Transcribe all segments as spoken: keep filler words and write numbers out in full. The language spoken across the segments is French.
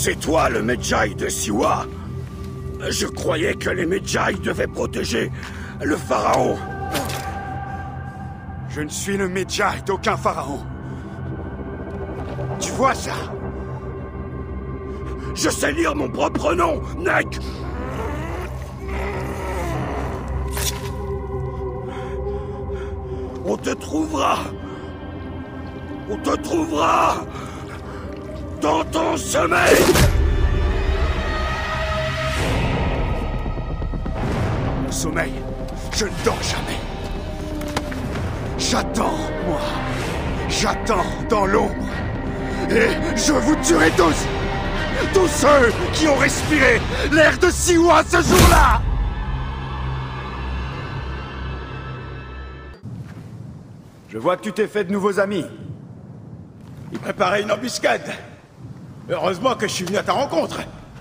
C'est toi le Medjay de Siwa? Je croyais que les Medjay devaient protéger le pharaon. Je ne suis le Medjay d'aucun pharaon. Tu vois ça? Je sais lire mon propre nom, Nek! On te trouvera! On te trouvera! Dans ton sommeil! Mon sommeil, je ne dors jamais. J'attends, moi. J'attends dans l'ombre. Et je vous tuerai tous! Tous ceux qui ont respiré l'air de Siwa ce jour-là! Je vois que tu t'es fait de nouveaux amis. Il préparait une embuscade. Heureusement que je suis venu à ta rencontre.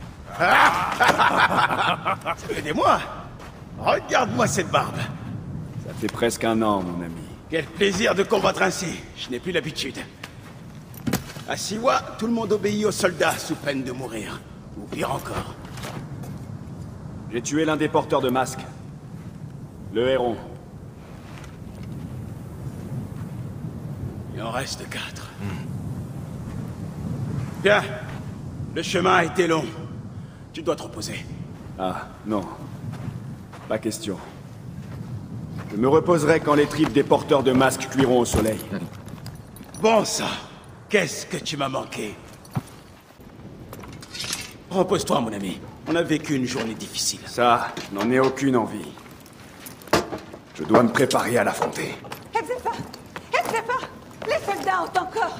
Ça fait des mois. Regarde-moi cette barbe. Ça fait presque un an, mon ami. Quel plaisir de combattre ainsi. Je n'ai plus l'habitude. À Siwa, tout le monde obéit aux soldats sous peine de mourir. Ou pire encore. J'ai tué l'un des porteurs de masques. Le héron. Il en reste quatre. Hmm. Bien. Le chemin a été long. Tu dois te reposer. Ah, non. Pas question. Je me reposerai quand les tripes des porteurs de masques cuiront au soleil. Bon sang. Qu'est-ce que tu m'as manqué? Repose-toi, mon ami. On a vécu une journée difficile. Ça, je n'en ai aucune envie. Je dois me préparer à l'affronter. Hebzefa! Hebzefa! Les soldats ont encore...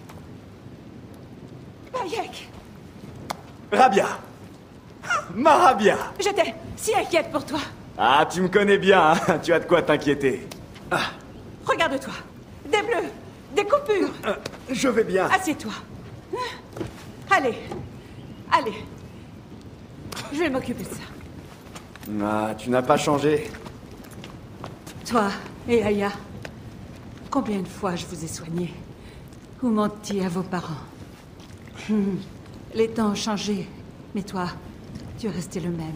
Bayek! Rabia! Ma Rabia! J'étais si inquiète pour toi. Ah, tu me connais bien, hein. Tu as de quoi t'inquiéter. Ah. Regarde-toi. Des bleus, des coupures. Euh, je vais bien. Assieds-toi. Allez. Allez. Je vais m'occuper de ça. Ah, tu n'as pas changé. Toi et Aya, combien de fois je vous ai soigné? Ou menti à vos parents? Hum. Les temps ont changé, mais toi, tu es resté le même.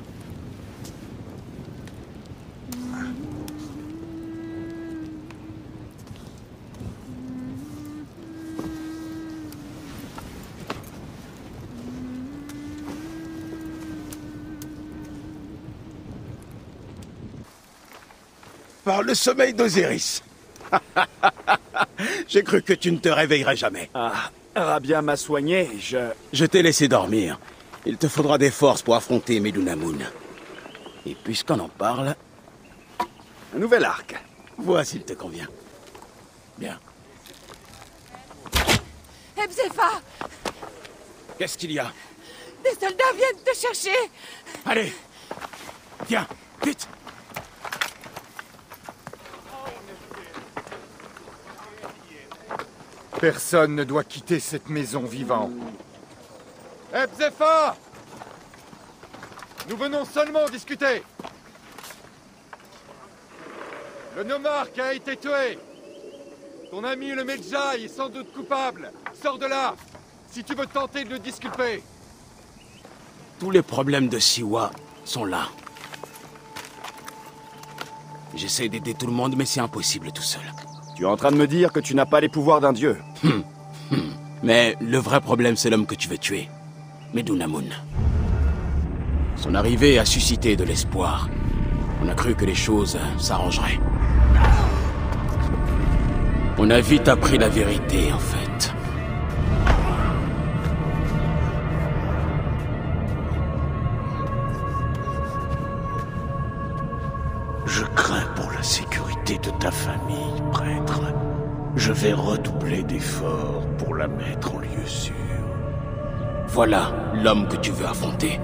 Par le sommeil d'Osiris. J'ai cru que tu ne te réveillerais jamais. Ah, Rabia m'a soigné, je... Je t'ai laissé dormir. Il te faudra des forces pour affronter Medunamun. Et puisqu'on en parle... Un nouvel arc. Vois s'il te convient. Bien. Hebzefa! Qu'est-ce qu'il y a? Des soldats viennent te chercher! Allez! Viens, vite! Personne ne doit quitter cette maison vivant. Hebzefa! Nous venons seulement discuter. Le nomarque a été tué. Ton ami le Medjay est sans doute coupable. Sors de là, si tu veux tenter de le disculper. Tous les problèmes de Siwa sont là. J'essaie d'aider tout le monde, mais c'est impossible tout seul. Tu es en train de me dire que tu n'as pas les pouvoirs d'un dieu. Hum, hum. Mais le vrai problème, c'est l'homme que tu veux tuer. Medunamun. Son arrivée a suscité de l'espoir. On a cru que les choses s'arrangeraient. On a vite appris la vérité, en fait. Je crains pour la sécurité de ta famille, prêtre. Je vais redoubler d'efforts pour la mettre en lieu sûr. Voilà l'homme que tu veux affronter.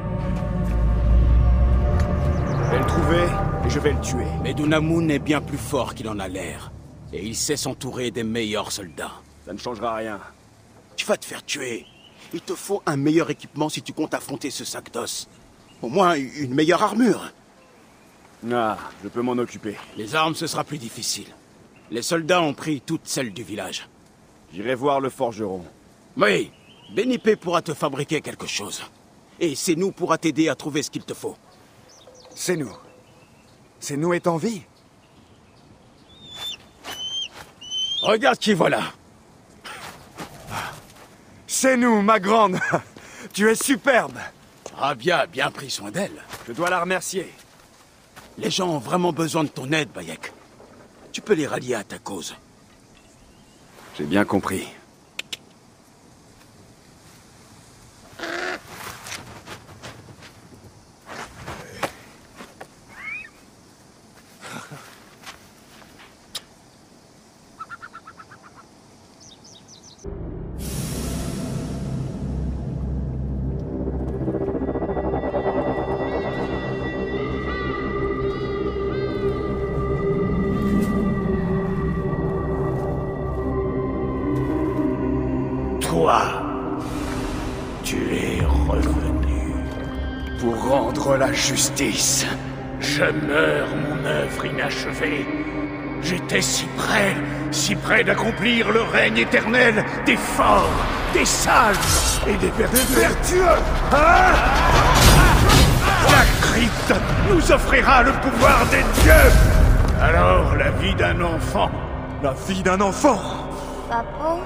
Je vais le trouver et je vais le tuer. Medunamun est bien plus fort qu'il en a l'air. Et il sait s'entourer des meilleurs soldats. Ça ne changera rien. Tu vas te faire tuer. Il te faut un meilleur équipement si tu comptes affronter ce sac d'os. Au moins une meilleure armure. Ah, je peux m'en occuper. Les armes, ce sera plus difficile. Les soldats ont pris toutes celles du village. J'irai voir le forgeron. Oui, Benipé pourra te fabriquer quelque chose. Et Senu pourra t'aider à trouver ce qu'il te faut. C'est nous. C'est nous est en vie. Regarde qui voilà. C'est nous, ma grande. Tu es superbe. Rabia a bien pris soin d'elle. Je dois la remercier. Les gens ont vraiment besoin de ton aide, Bayek. Tu peux les rallier à ta cause. J'ai bien compris. Toi, tu es revenu. Pour rendre la justice. Je meurs mon œuvre inachevée. J'étais si près, si près d'accomplir le règne éternel des forts, des sages et des vertueux. Vertueux, hein? La crypte nous offrira le pouvoir des dieux. Alors la vie d'un enfant. La vie d'un enfant. Papo?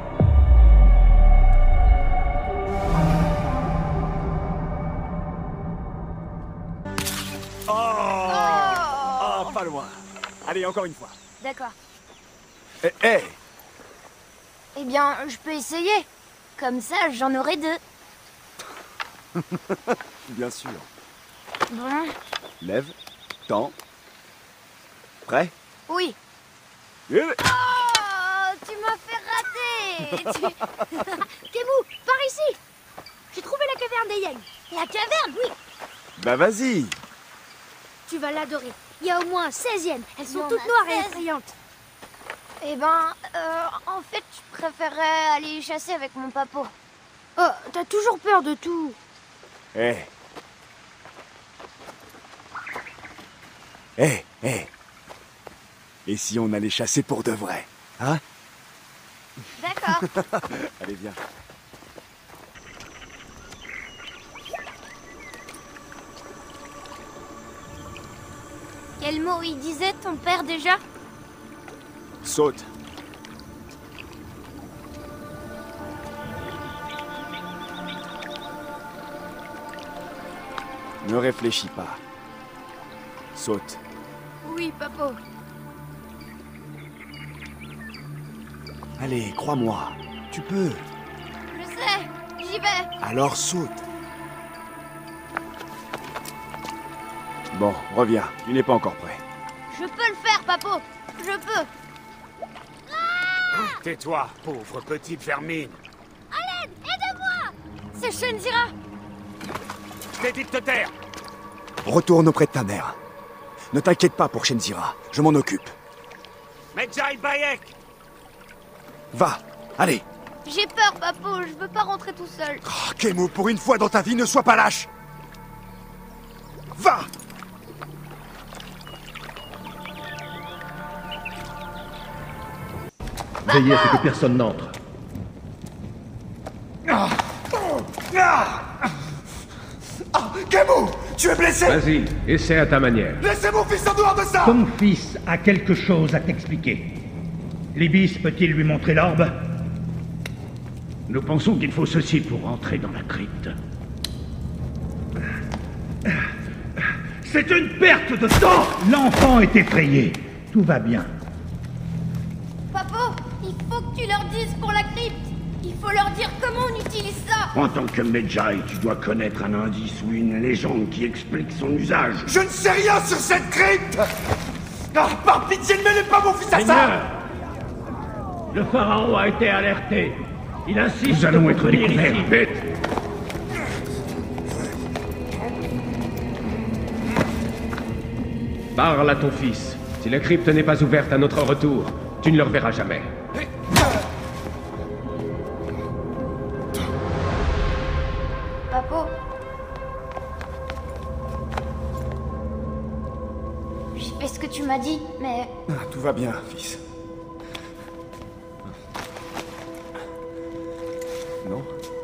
Oh, pas loin. Allez, encore une fois. D'accord. Eh, eh. Eh bien, je peux essayer. Comme ça, j'en aurai deux. Bien sûr. Bon, Lève, tends. Prêt? oui. Eh, Oh, tu m'as fait rater. Tu- Kemu, par ici. J'ai trouvé la caverne des Yang. La caverne, oui. Bah vas-y. Tu vas l'adorer. Il y a au moins seize hyènes. Elles sont toutes noires et effrayantes. Eh ben, euh, en fait, je préférerais aller chasser avec mon papo. Oh, t'as toujours peur de tout. Eh. Eh, eh. Et si on allait chasser pour de vrai, hein? D'accord. Allez, viens. Quel mot il disait, ton père, déjà? Saute. Ne réfléchis pas. Saute. Oui, papo. Allez, crois-moi. Tu peux. Je sais, j'y vais. Alors saute. Bon, reviens. Tu n'es pas encore prêt. Je peux le faire, papo. Je peux. Tais-toi, pauvre petite vermine. À l'aide, aide-moi. C'est Shinzira. Je t'ai dit de te taire. Retourne auprès de ta mère. Ne t'inquiète pas pour Shinzira. Je m'en occupe. Medjay Bayek. Va. Allez. J'ai peur, papo. Je veux pas rentrer tout seul. Oh, Kemu, pour une fois dans ta vie, ne sois pas lâche. Va. Veillez à ce que personne n'entre. Ah, Kemu, tu es blessé. Vas-y, essaie à ta manière. Laissez mon fils en dehors de ça. Ton fils a quelque chose à t'expliquer. Libis peut-il lui montrer l'orbe? Nous pensons qu'il faut ceci pour entrer dans la crypte. C'est une perte de temps! L'enfant est effrayé. Tout va bien. Papo, il faut que tu leur dises pour la crypte. Il faut leur dire comment on utilise ça. En tant que Medjay, tu dois connaître un indice ou une légende qui explique son usage. Je ne sais rien sur cette crypte. Ah, par pitié, ne mêlez pas mon fils à ça. Seigneur, le pharaon a été alerté. Il insiste. Nous allons être découverts. Vite. Parle à ton fils. Si la crypte n'est pas ouverte à notre retour, tu ne le reverras jamais. Papo. J'ai fait ce que tu m'as dit, mais... Ah, tout va bien, fils. Non?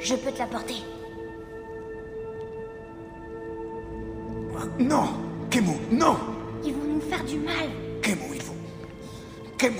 Je peux te l'apporter. Non, Kemu, non. Ils vont nous faire du mal. Kemu, il faut... Kemu.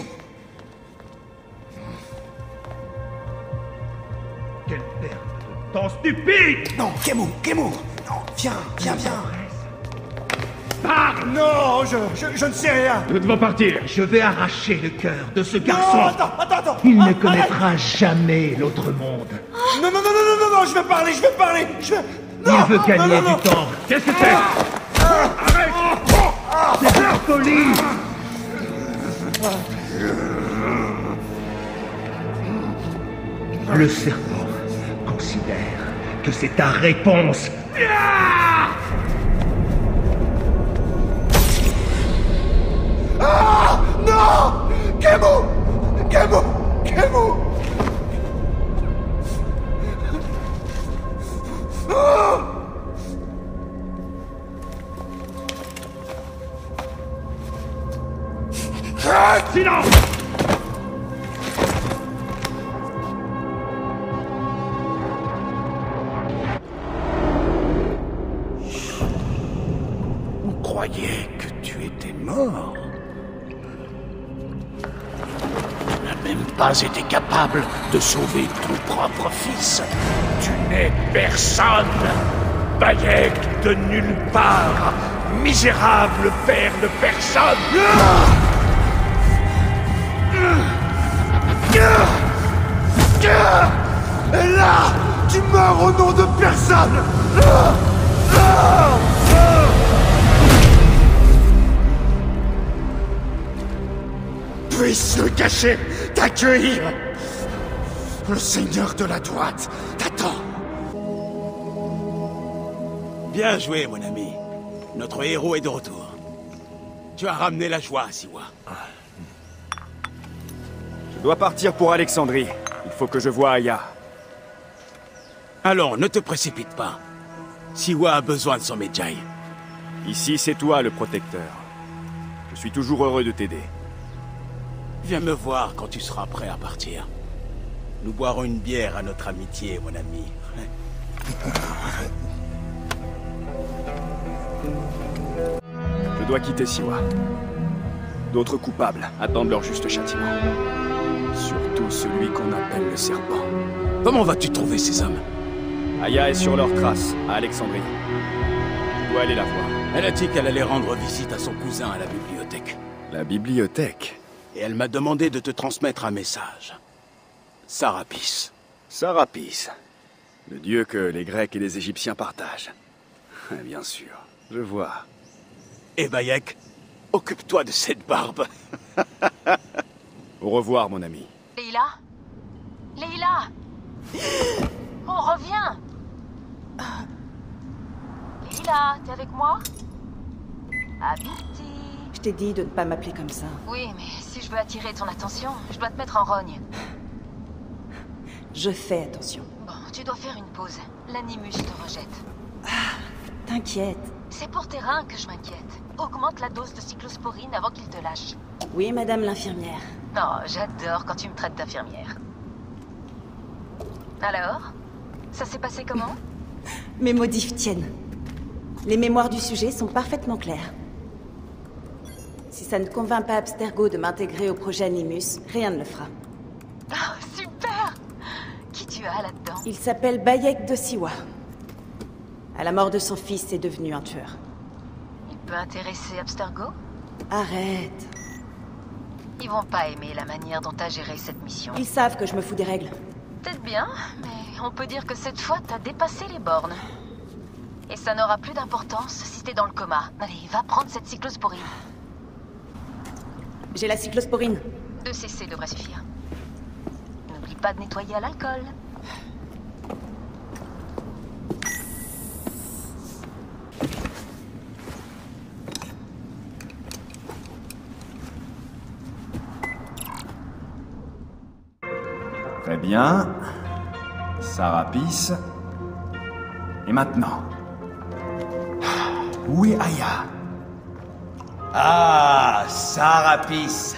Quelle perte de temps stupide! Non, Kemu, Kemu. Non, viens, viens, viens. Parle! Non, je, je, je ne sais rien. Nous devons partir. Je vais arracher le cœur de ce garçon. Non, attends, attends, attends. Il Ah, ne connaîtra jamais l'autre monde. Non, non, non, non, non, non, non, je vais parler, je vais parler. Je vais... Non, Il veut gagner non, non, non. du temps. Qu'est-ce que c'est? Arrête! C'est de la folie! Le serpent considère que c'est ta réponse. Ah non, Kemu, Kemu, Kemu. Ah Ah, silence! On croyait que tu étais mort. Tu n'as même pas été capable de sauver ton propre fils. Tu n'es personne. Bayek de nulle part. Misérable père de personne. Et là, tu meurs au nom de personne. Puisse le cacher, t'accueillir. Le seigneur de la droite t'attend. Bien joué, mon ami. Notre héros est de retour. Tu as ramené la joie, Siwa. Je dois partir pour Alexandrie. Il faut que je voie Aya. Alors, ne te précipite pas. Siwa a besoin de son Medjay. Ici, c'est toi le protecteur. Je suis toujours heureux de t'aider. Viens me voir quand tu seras prêt à partir. Nous boirons une bière à notre amitié, mon ami. Je dois quitter Siwa. D'autres coupables attendent leur juste châtiment. Surtout celui qu'on appelle le serpent. Comment vas-tu trouver ces hommes? Aya est sur leur trace, à Alexandrie. Je dois aller la voir. Elle a dit qu'elle allait rendre visite à son cousin à la bibliothèque. La bibliothèque? Et elle m'a demandé de te transmettre un message. Sarapis. Sarapis. Le dieu que les Grecs et les Égyptiens partagent. Bien sûr, je vois. Et Bayek, occupe-toi de cette barbe. Au revoir, mon ami. Leila? Leila? On revient! Leila, t'es avec moi? Habiti. Je t'ai dit de ne pas m'appeler comme ça. Oui, mais si je veux attirer ton attention, je dois te mettre en rogne. Je fais attention. Bon, tu dois faire une pause. L'animus te rejette. Ah, t'inquiète. C'est pour tes reins que je m'inquiète. Augmente la dose de cyclosporine avant qu'il te lâche. Oui, madame l'infirmière. Oh, j'adore quand tu me traites d'infirmière. Alors? Ça s'est passé comment? Mes modifs tiennent. Les mémoires du sujet sont parfaitement claires. Si ça ne convainc pas Abstergo de m'intégrer au projet Animus, rien ne le fera. Oh, super! Qui tu as là-dedans? Il s'appelle Bayek de Siwa. À la mort de son fils, c'est devenu un tueur. Il peut intéresser Abstergo? Arrête. Ils vont pas aimer la manière dont t'as géré cette mission. Ils savent que je me fous des règles. Peut-être bien, mais on peut dire que cette fois, t'as dépassé les bornes. Et ça n'aura plus d'importance si t'es dans le coma. Allez, va prendre cette cyclosporine. J'ai la cyclosporine. Deux C C devrait suffire. N'oublie pas de nettoyer à l'alcool. Très bien. Sarapis. Et maintenant? Où est Aya? Ah, Sarapis.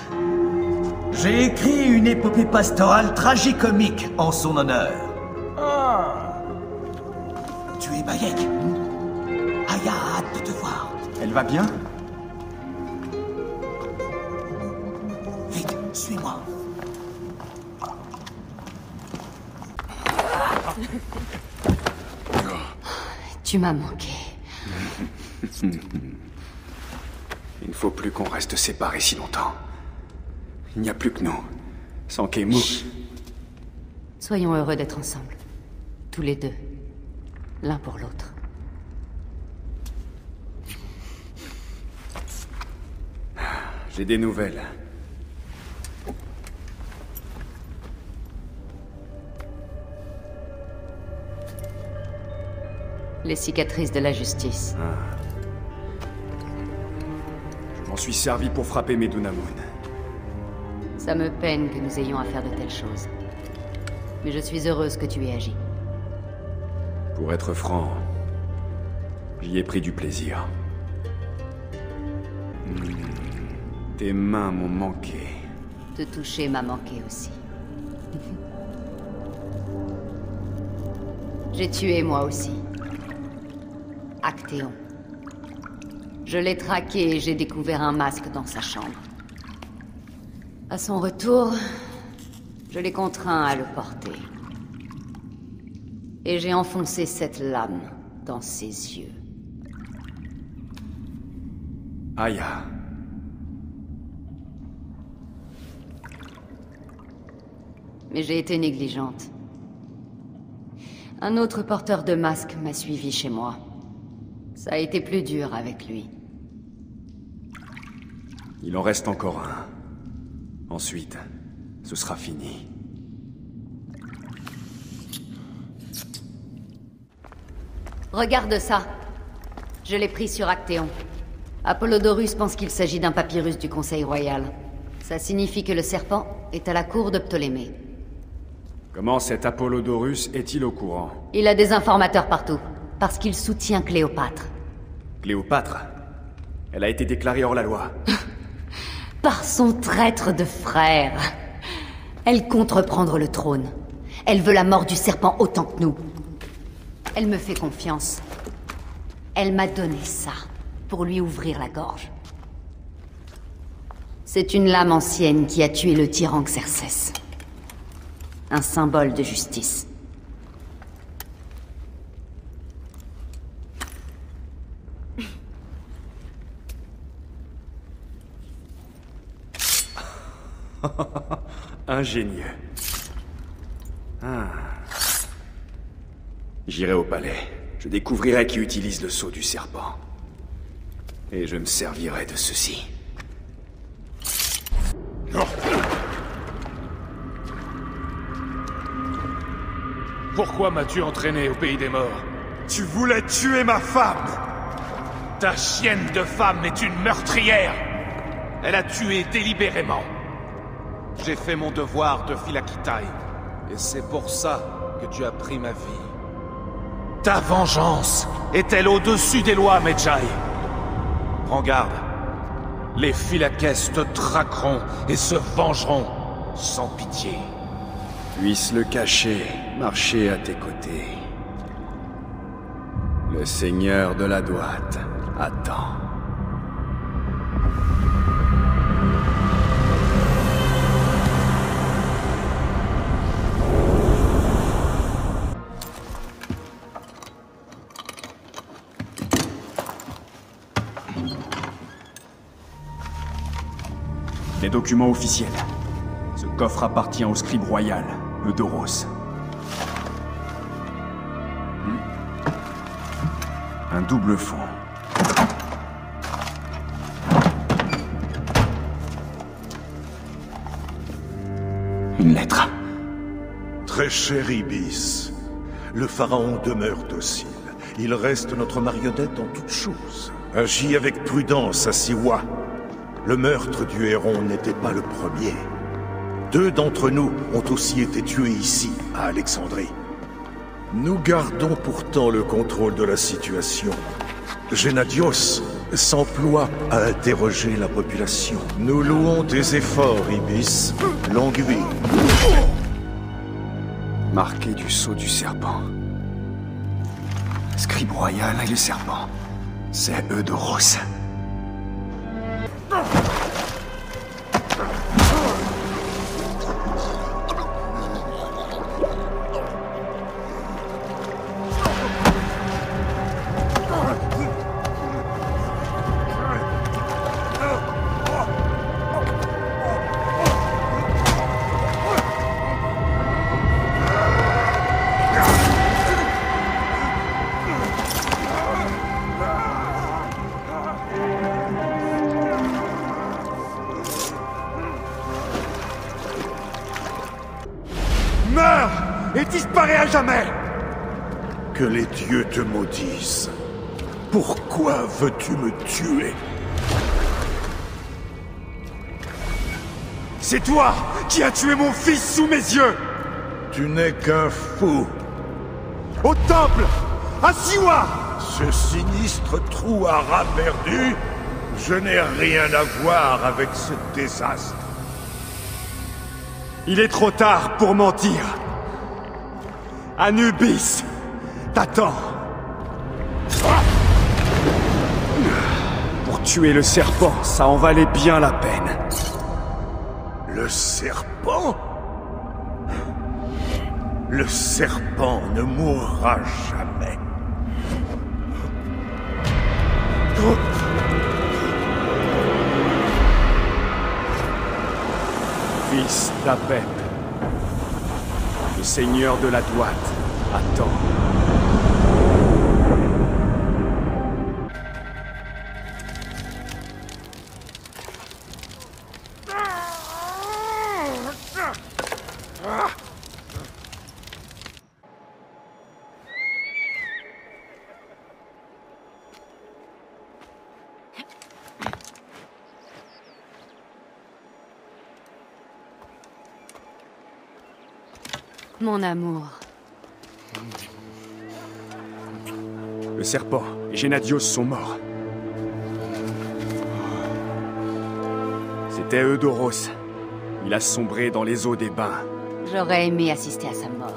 J'ai écrit une épopée pastorale tragicomique en son honneur. Ah, Bayek. Aya a hâte de te voir. Elle va bien? Vite, suis-moi. Tu m'as manqué. Il ne faut plus qu'on reste séparés si longtemps. Il n'y a plus que nous. Sans Kemu. Soyons heureux d'être ensemble. Tous les deux. L'un pour l'autre. J'ai des nouvelles. Les cicatrices de la justice. Ah. Je m'en suis servi pour frapper Medunamun. Ça me peine que nous ayons à faire de telles choses. Mais je suis heureuse que tu aies agi. Pour être franc, j'y ai pris du plaisir. Hmm. Tes mains m'ont manqué. Te toucher m'a manqué aussi. J'ai tué moi aussi. Actéon. Je l'ai traqué et j'ai découvert un masque dans sa chambre. À son retour, je l'ai contraint à le porter. Et j'ai enfoncé cette lame dans ses yeux. Aya. Mais j'ai été négligente. Un autre porteur de masque m'a suivi chez moi. Ça a été plus dur avec lui. Il en reste encore un. Ensuite, ce sera fini. Regarde ça. Je l'ai pris sur Actéon. Apollodorus pense qu'il s'agit d'un papyrus du Conseil Royal. Ça signifie que le serpent est à la cour de Ptolémée. Comment cet Apollodorus est-il au courant? Il a des informateurs partout, parce qu'il soutient Cléopâtre. Cléopâtre? Elle a été déclarée hors la loi. Par son traître de frère. Elle compte reprendre le trône. Elle veut la mort du serpent autant que nous. Elle me fait confiance. Elle m'a donné ça, pour lui ouvrir la gorge. C'est une lame ancienne qui a tué le tyran Xerxès. Un symbole de justice. Ingénieux. Ah. J'irai au palais. Je découvrirai qui utilise le sceau du serpent. Et je me servirai de ceci. Pourquoi m'as-tu entraîné au pays des morts? Tu voulais tuer ma femme! Ta chienne de femme est une meurtrière! Elle a tué délibérément. J'ai fait mon devoir de Phylakitai, et c'est pour ça que tu as pris ma vie. Ta vengeance est-elle au-dessus des lois, Medjay? Prends garde. Les Phylakès te traqueront et se vengeront sans pitié. Puisse le cacher, marcher à tes côtés. Le seigneur de la droite attend. Les documents officiels. Ce coffre appartient au scribe royal, Eudoros. Un double fond. Une lettre. Très cher Ibis, le pharaon demeure docile. Il reste notre marionnette en toutes choses. Agis avec prudence à Siwa. Le meurtre du héron n'était pas le premier. Deux d'entre nous ont aussi été tués ici, à Alexandrie. Nous gardons pourtant le contrôle de la situation. Gennadios s'emploie à interroger la population. Nous louons tes efforts, Ibis. Longue vie. Marqué du sceau du serpent. Scribe royal et le serpent. C'est Eudoros. Meurs et disparais à jamais! Que les dieux te maudissent. Pourquoi veux-tu me tuer? C'est toi qui as tué mon fils sous mes yeux! Tu n'es qu'un fou. Au temple! À Siwa! Ce sinistre trou à rat perdu, je n'ai rien à voir avec ce désastre. Il est trop tard pour mentir. Anubis t'attend. Pour tuer le serpent, ça en valait bien la peine. Le serpent? Le serpent ne mourra jamais. Fils d'Apep, le seigneur de la droite, attend. Mon amour. Le serpent et Gennadios sont morts. C'était Eudoros. Il a sombré dans les eaux des bains. J'aurais aimé assister à sa mort.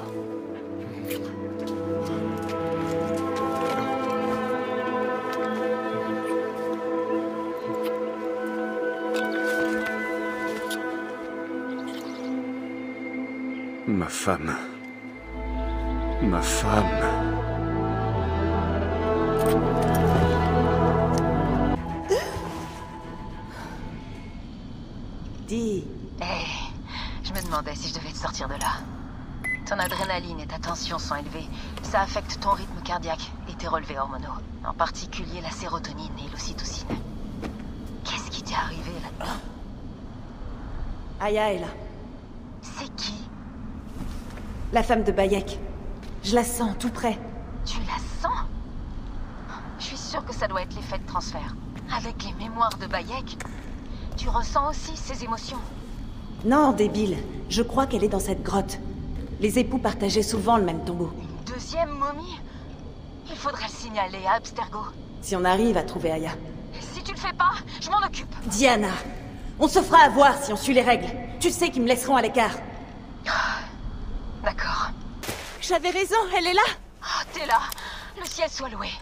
Ma femme. Ma femme. Dis. Eh, je me demandais si je devais te sortir de là. Ton adrénaline et ta tension sont élevées. Ça affecte ton rythme cardiaque et tes relevés hormonaux. En particulier la sérotonine et l'ocytocine. Qu'est-ce qui t'est arrivé là-dedans? Aya est là. C'est qui? La femme de Bayek. Je la sens tout près. Tu la sens? Je suis sûre que ça doit être l'effet de transfert. Avec les mémoires de Bayek, tu ressens aussi ses émotions. Non, débile. Je crois qu'elle est dans cette grotte. Les époux partageaient souvent le même tombeau. Une deuxième momie? Il faudrait le signaler à Abstergo. Si on arrive à trouver Aya. Si tu le fais pas, je m'en occupe. Diana, on se fera avoir si on suit les règles. Tu sais qu'ils me laisseront à l'écart. D'accord. J'avais raison, elle est là. Oh, t'es là. Le ciel soit loué.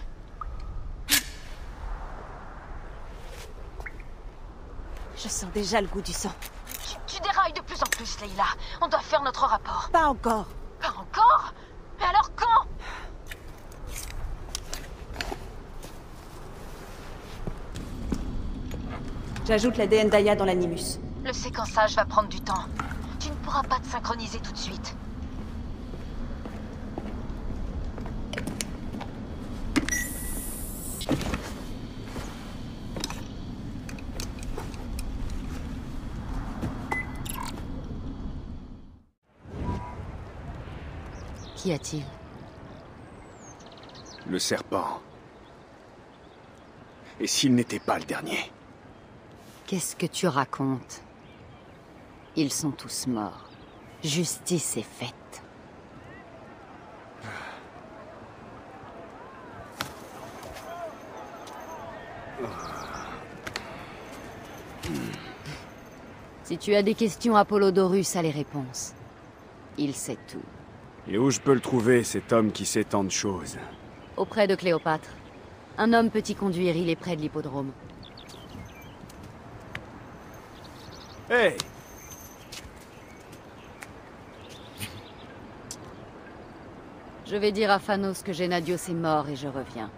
Je sens déjà le goût du sang. Tu, tu dérailles de plus en plus, Leila. On doit faire notre rapport. Pas encore. Pas encore? Mais alors quand? J'ajoute la D N d'Aya dans l'animus. Le séquençage va prendre du temps. Tu ne pourras pas te synchroniser tout de suite. Qu'y a-t-il? Le serpent. Et s'il n'était pas le dernier? Qu'est-ce que tu racontes? Ils sont tous morts. Justice est faite. Si tu as des questions, Apollodorus a les réponses. Il sait tout. Et où je peux le trouver, cet homme qui sait tant de choses? Auprès de Cléopâtre. Un homme peut y conduire, il est près de l'hippodrome. Hey! Je vais dire à Phanos que Gennadios est mort et je reviens.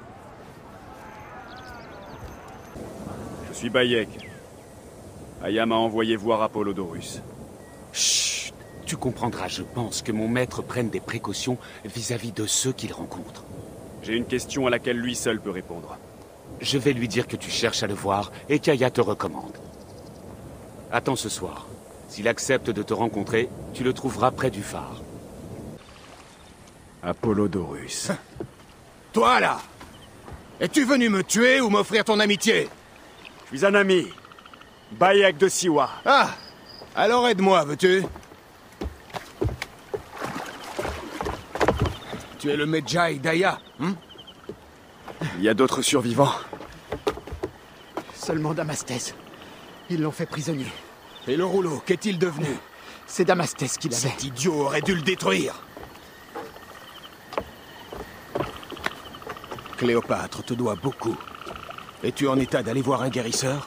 Je suis Bayek. Aya m'a envoyé voir Apollodorus. Chut! Tu comprendras, je pense, que mon maître prenne des précautions vis-à-vis de ceux qu'il rencontre. J'ai une question à laquelle lui seul peut répondre. Je vais lui dire que tu cherches à le voir et qu'Aya te recommande. Attends ce soir. S'il accepte de te rencontrer, tu le trouveras près du phare. Apollodorus. Toi, là! Es-tu venu me tuer ou m'offrir ton amitié? Je suis un ami. Bayek de Siwa. Ah! Alors aide-moi, veux-tu? Tu es le Medjay d'Aya, hein? Il y a d'autres survivants. Seulement Damastès. Ils l'ont fait prisonnier. Et le rouleau, qu'est-il devenu? C'est Damastès qui l'avait. Cet idiot aurait dû le détruire. Cléopâtre te doit beaucoup. Es-tu en état d'aller voir un guérisseur?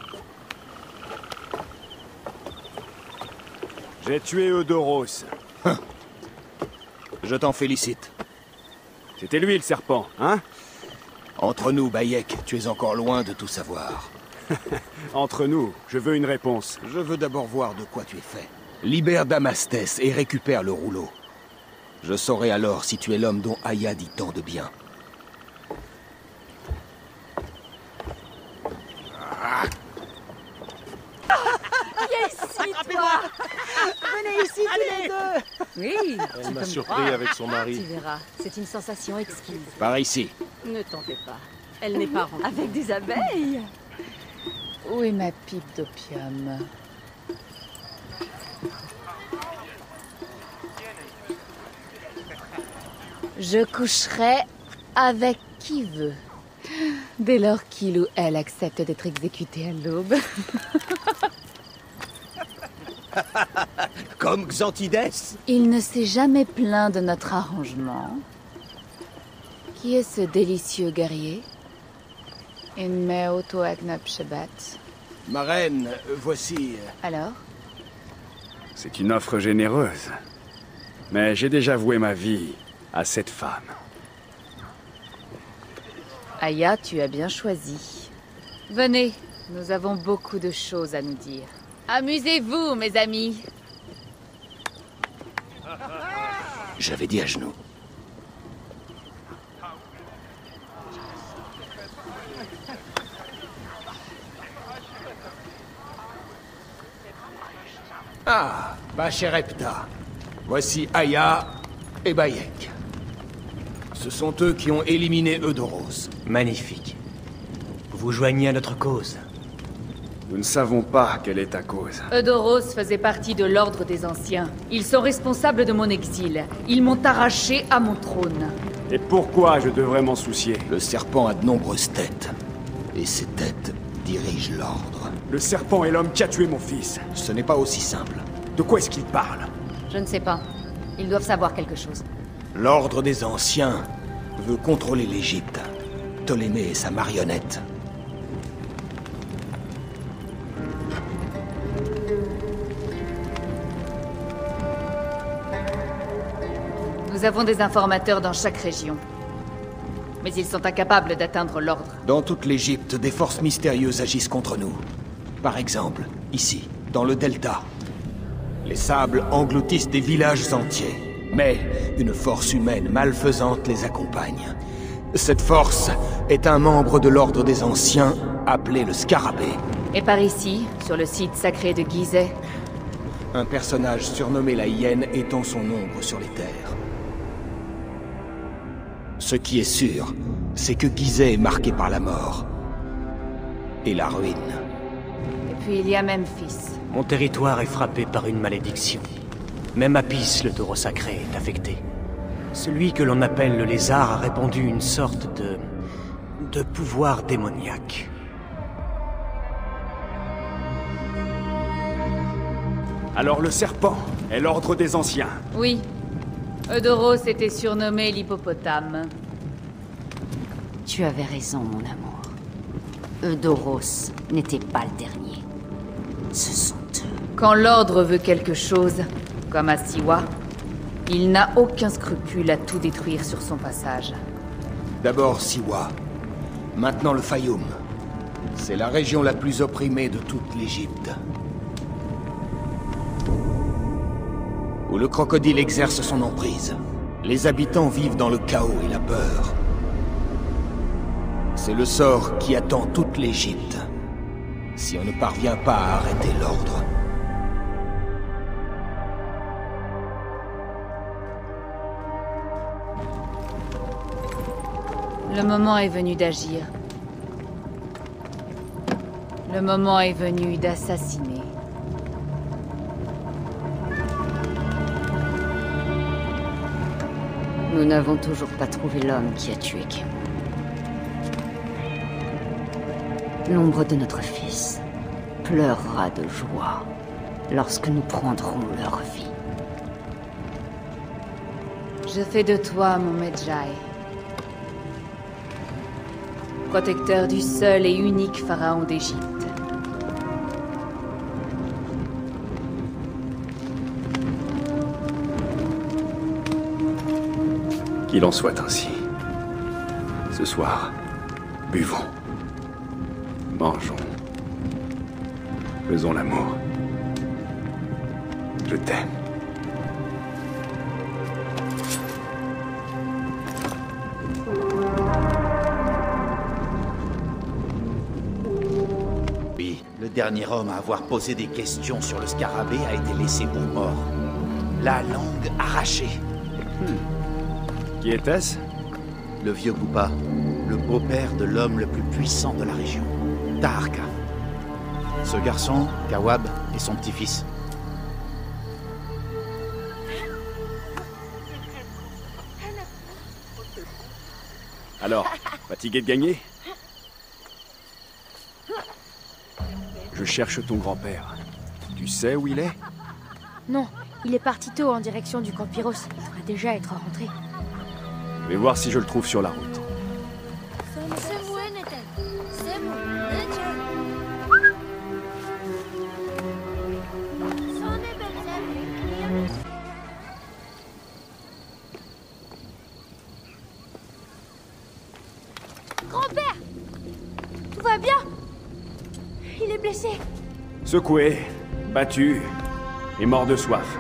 J'ai tué Eudoros. Hein. Je t'en félicite. C'était lui le serpent, hein? Entre nous, Bayek, tu es encore loin de tout savoir. Entre nous, je veux une réponse. Je veux d'abord voir de quoi tu es fait. Libère Damastès et récupère le rouleau. Je saurai alors si tu es l'homme dont Aya dit tant de bien. Viens ici, toi! Venez ici, tous les deux! Oui, Elle m'a surpris avec son mari. Tu verras, c'est une sensation exquise. Par ici. Ne t'en fais pas. Elle n'est pas ronde. Avec des abeilles! Où est ma pipe d'opium? Je coucherai avec qui veut, dès lors qu'il ou elle accepte d'être exécuté à l'aube. Comme Xantides? Il ne s'est jamais plaint de notre arrangement. Qui est ce délicieux guerrier? Inme auto agnab shebat. Ma reine, voici... Alors? C'est une offre généreuse. Mais j'ai déjà voué ma vie à cette femme. Aya, tu as bien choisi. Venez, nous avons beaucoup de choses à nous dire. Amusez-vous, mes amis. J'avais dit à genoux. Ah, Bacherepta. Voici Aya et Bayek. Ce sont eux qui ont éliminé Eudoros. Magnifique. Vous vous joignez à notre cause. Nous ne savons pas quelle est ta cause. Eudoros faisait partie de l'Ordre des Anciens. Ils sont responsables de mon exil. Ils m'ont arraché à mon trône. Et pourquoi je devrais m'en soucier? Le serpent a de nombreuses têtes. Et ces têtes dirigent l'Ordre. Le serpent est l'homme qui a tué mon fils. Ce n'est pas aussi simple. De quoi est-ce qu'il parle? Je ne sais pas. Ils doivent savoir quelque chose. L'Ordre des Anciens veut contrôler l'Égypte. Ptolémée est sa marionnette. Nous avons des informateurs dans chaque région. Mais ils sont incapables d'atteindre l'ordre. Dans toute l'Égypte, des forces mystérieuses agissent contre nous. Par exemple, ici, dans le delta. Les sables engloutissent des villages entiers. Mais une force humaine malfaisante les accompagne. Cette force est un membre de l'Ordre des Anciens, appelé le Scarabée. Et par ici, sur le site sacré de Gizeh, un personnage surnommé la Hyène étend son ombre sur les terres. Ce qui est sûr, c'est que Gizeh est marqué par la mort. Et la ruine. Et puis il y a Memphis. Mon territoire est frappé par une malédiction. Même Apis, le taureau sacré, est affecté. Celui que l'on appelle le lézard a répandu une sorte de... de pouvoir démoniaque. Alors le serpent est l'Ordre des Anciens. Oui. Eudoros était surnommé l'hippopotame. Tu avais raison, mon amour. Eudoros n'était pas le dernier. Ce sont eux. Quand l'Ordre veut quelque chose, comme à Siwa, il n'a aucun scrupule à tout détruire sur son passage. D'abord Siwa, maintenant le Fayoum. C'est la région la plus opprimée de toute l'Égypte. Où le crocodile exerce son emprise. Les habitants vivent dans le chaos et la peur. C'est le sort qui attend toute l'Égypte, si on ne parvient pas à arrêter l'ordre. Le moment est venu d'agir. Le moment est venu d'assassiner. Nous n'avons toujours pas trouvé l'homme qui a tué Kemo. L'ombre de notre fils pleurera de joie lorsque nous prendrons leur vie. Je fais de toi mon Medjay. Protecteur du seul et unique pharaon d'Égypte. Qu'il en soit ainsi. Ce soir, buvons. Mangeons. Faisons l'amour. Je t'aime. Oui, le dernier homme à avoir posé des questions sur le scarabée a été laissé pour mort. La langue arrachée. Hmm. Qui était-ce? Le vieux Koopa, le beau-père de l'homme le plus puissant de la région, Taharqa. Ce garçon, Kawab, est son petit-fils. Alors, fatigué de gagner? Je cherche ton grand-père. Tu sais où il est? Non, il est parti tôt en direction du camp Pyros. Il devrait déjà être rentré. Je vais voir si je le trouve sur la route. Grand-père! Tout va bien? Il est blessé. Secoué, battu et mort de soif.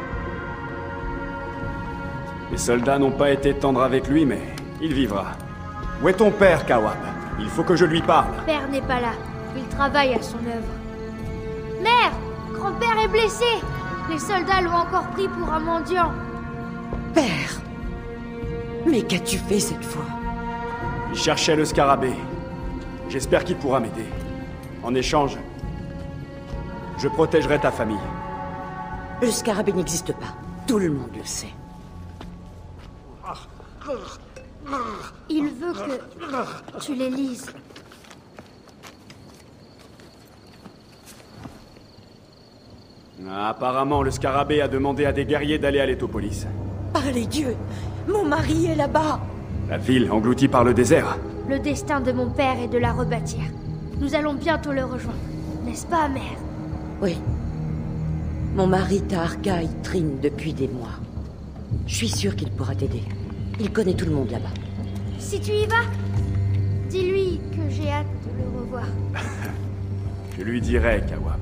Les soldats n'ont pas été tendres avec lui, mais il vivra. Où est ton père, Kawab? Il faut que je lui parle. Père n'est pas là. Il travaille à son œuvre. Mère! Grand-père est blessé! Les soldats l'ont encore pris pour un mendiant. Père! Mais qu'as-tu fait cette fois? Il cherchait le scarabée. J'espère qu'il pourra m'aider. En échange, je protégerai ta famille. Le scarabée n'existe pas. Tout le monde le sait. Il veut que tu les lises. Apparemment, le scarabée a demandé à des guerriers d'aller à l'Étopolis. Par les dieux! Mon mari est là-bas! La ville engloutie par le désert. Le destin de mon père est de la rebâtir. Nous allons bientôt le rejoindre. N'est-ce pas, mère? Oui. Mon mari Taharqa y trine depuis des mois. Je suis sûre qu'il pourra t'aider. Il connaît tout le monde là-bas. Si tu y vas, dis-lui que j'ai hâte de le revoir. Je lui dirai, Kawab.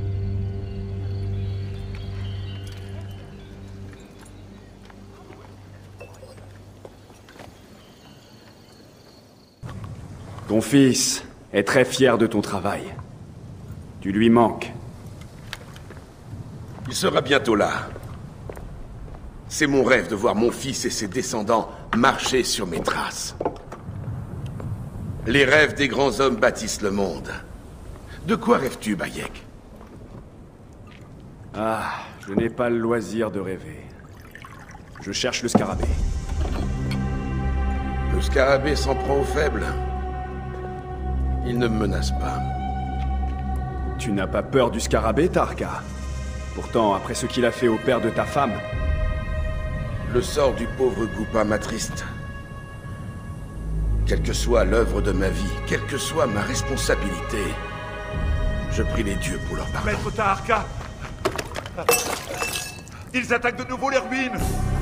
Ton fils est très fier de ton travail. Tu lui manques. Il sera bientôt là. C'est mon rêve de voir mon fils et ses descendants marcher sur mes traces. Les rêves des grands hommes bâtissent le monde. De quoi rêves-tu, Bayek? Ah, je n'ai pas le loisir de rêver. Je cherche le scarabée. Le scarabée s'en prend aux faibles. Il ne me menace pas. Tu n'as pas peur du scarabée, Taharqa? Pourtant, après ce qu'il a fait au père de ta femme... Le sort du pauvre Koopa m'attriste. Quelle que soit l'œuvre de ma vie, quelle que soit ma responsabilité, je prie les dieux pour leur pardon. Maître Taharka! Ils attaquent de nouveau les ruines!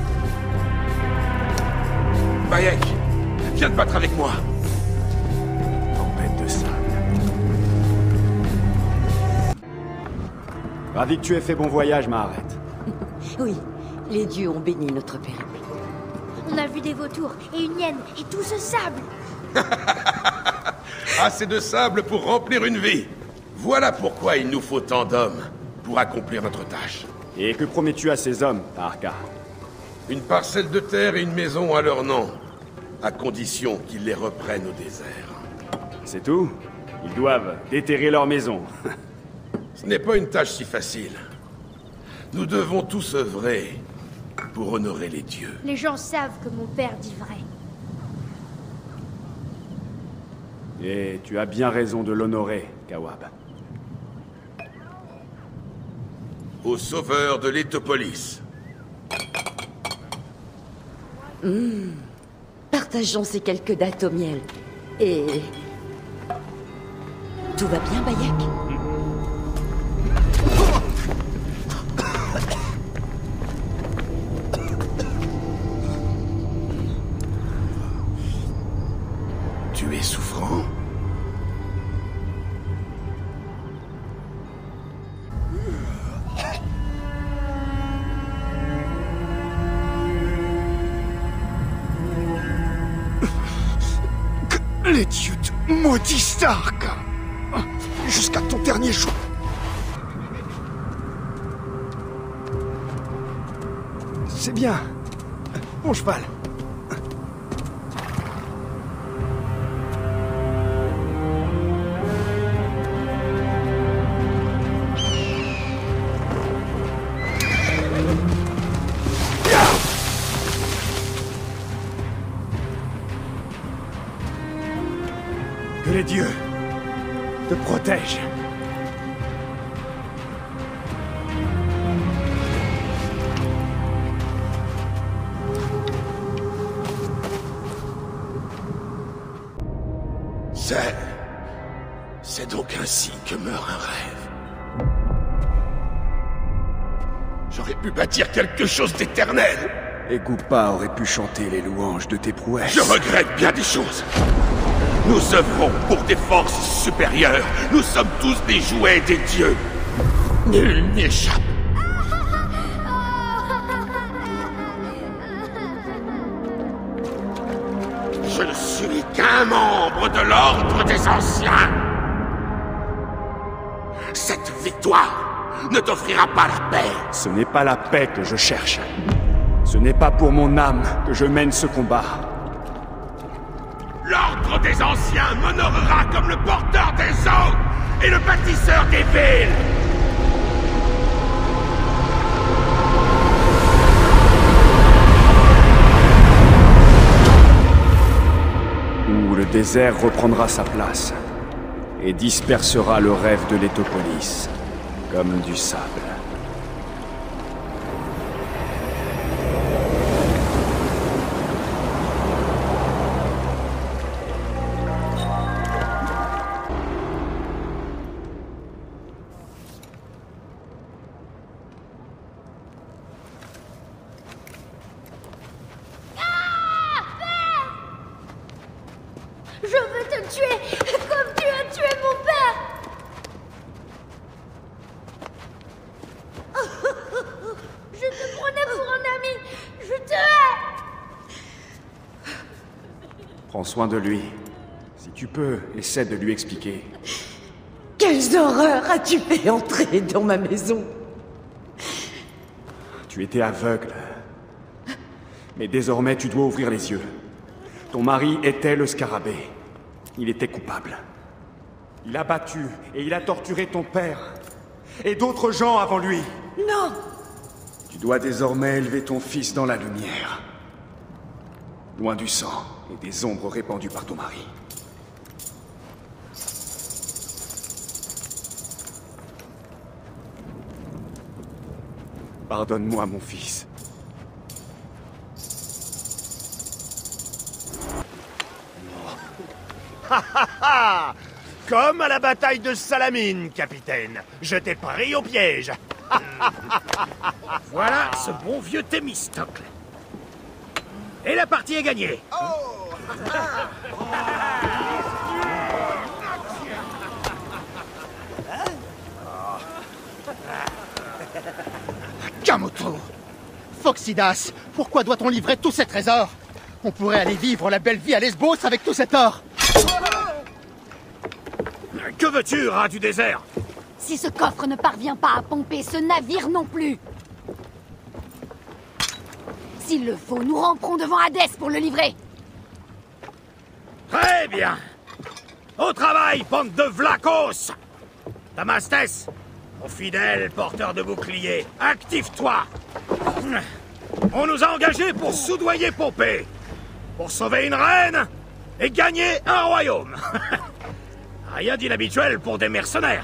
Bayek, viens te battre avec moi! Tempête de sable. Ravi que tu aies fait bon voyage, Maharet. Oui, les dieux ont béni notre périple. On a vu des vautours et une hyène et tout ce sable. Assez de sable pour remplir une vie. Voilà pourquoi il nous faut tant d'hommes pour accomplir notre tâche. Et que promets-tu à ces hommes, Taharka? Une parcelle de terre et une maison à leur nom, à condition qu'ils les reprennent au désert. C'est tout? Ils doivent déterrer leur maison. Ce n'est pas une tâche si facile. Nous devons tous œuvrer pour honorer les dieux. Les gens savent que mon père dit vrai. Et tu as bien raison de l'honorer, Kawab. Au sauveur de l'Étopolis. Mmh. Partageons ces quelques dattes au miel. Et... tout va bien, Bayek? Tu es souffrant? Les dieux te maudissent, Taharka. Jusqu'à ton dernier jour. C'est bien. Mon cheval. Que les dieux te protègent. C'est... C'est donc ainsi que meurt un rêve. J'aurais pu bâtir quelque chose d'éternel. Et Goupa aurait pu chanter les louanges de tes prouesses. Je regrette bien des choses. Nous œuvrons pour des forces supérieures. Nous sommes tous des jouets des dieux. Nul n'échappe. Je ne suis qu'un membre de l'Ordre des Anciens. Cette victoire ne t'offrira pas la paix. Ce n'est pas la paix que je cherche. Ce n'est pas pour mon âme que je mène ce combat. L'Ordre des Anciens m'honorera comme le porteur des eaux et le bâtisseur des villes. Où le désert reprendra sa place et dispersera le rêve de l'Étopolis comme du sable. Je veux te tuer, comme tu as tué mon père. Je te prenais pour un ami. Je te hais. Prends soin de lui. Si tu peux, essaie de lui expliquer. Quelles horreurs as-tu fait entrer dans ma maison? Tu étais aveugle. Mais désormais, tu dois ouvrir les yeux. Ton mari était le scarabée. Il était coupable. Il a battu et il a torturé ton père. Et d'autres gens avant lui. Non! Tu dois désormais élever ton fils dans la lumière. Loin du sang et des ombres répandues par ton mari. Pardonne-moi, mon fils. Comme à la bataille de Salamine, capitaine. Je t'ai pris au piège. Voilà ce bon vieux Thémistocle. Et la partie est gagnée. Kamoto! Phoxidas, pourquoi doit-on livrer tous ces trésors? On pourrait aller vivre la belle vie à Lesbos avec tout cet or. Que veux-tu, rat du désert? Si ce coffre ne parvient pas à pomper ce navire non plus. S'il le faut, nous ramperons devant Hadès pour le livrer. Très bien. Au travail, bande de vlacos. Damastes, mon fidèle porteur de bouclier, active-toi. On nous a engagés pour soudoyer Pompée, pour sauver une reine et gagner un royaume. Rien d'inhabituel pour des mercenaires.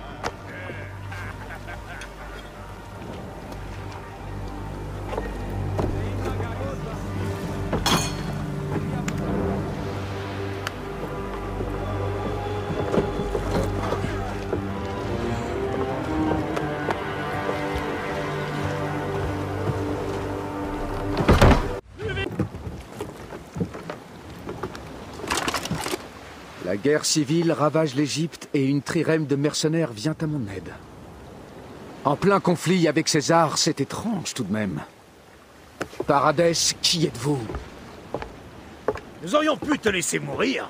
La guerre civile ravage l'Égypte et une trirème de mercenaires vient à mon aide. En plein conflit avec César, c'est étrange tout de même. Paradès, qui êtes-vous? Nous aurions pu te laisser mourir.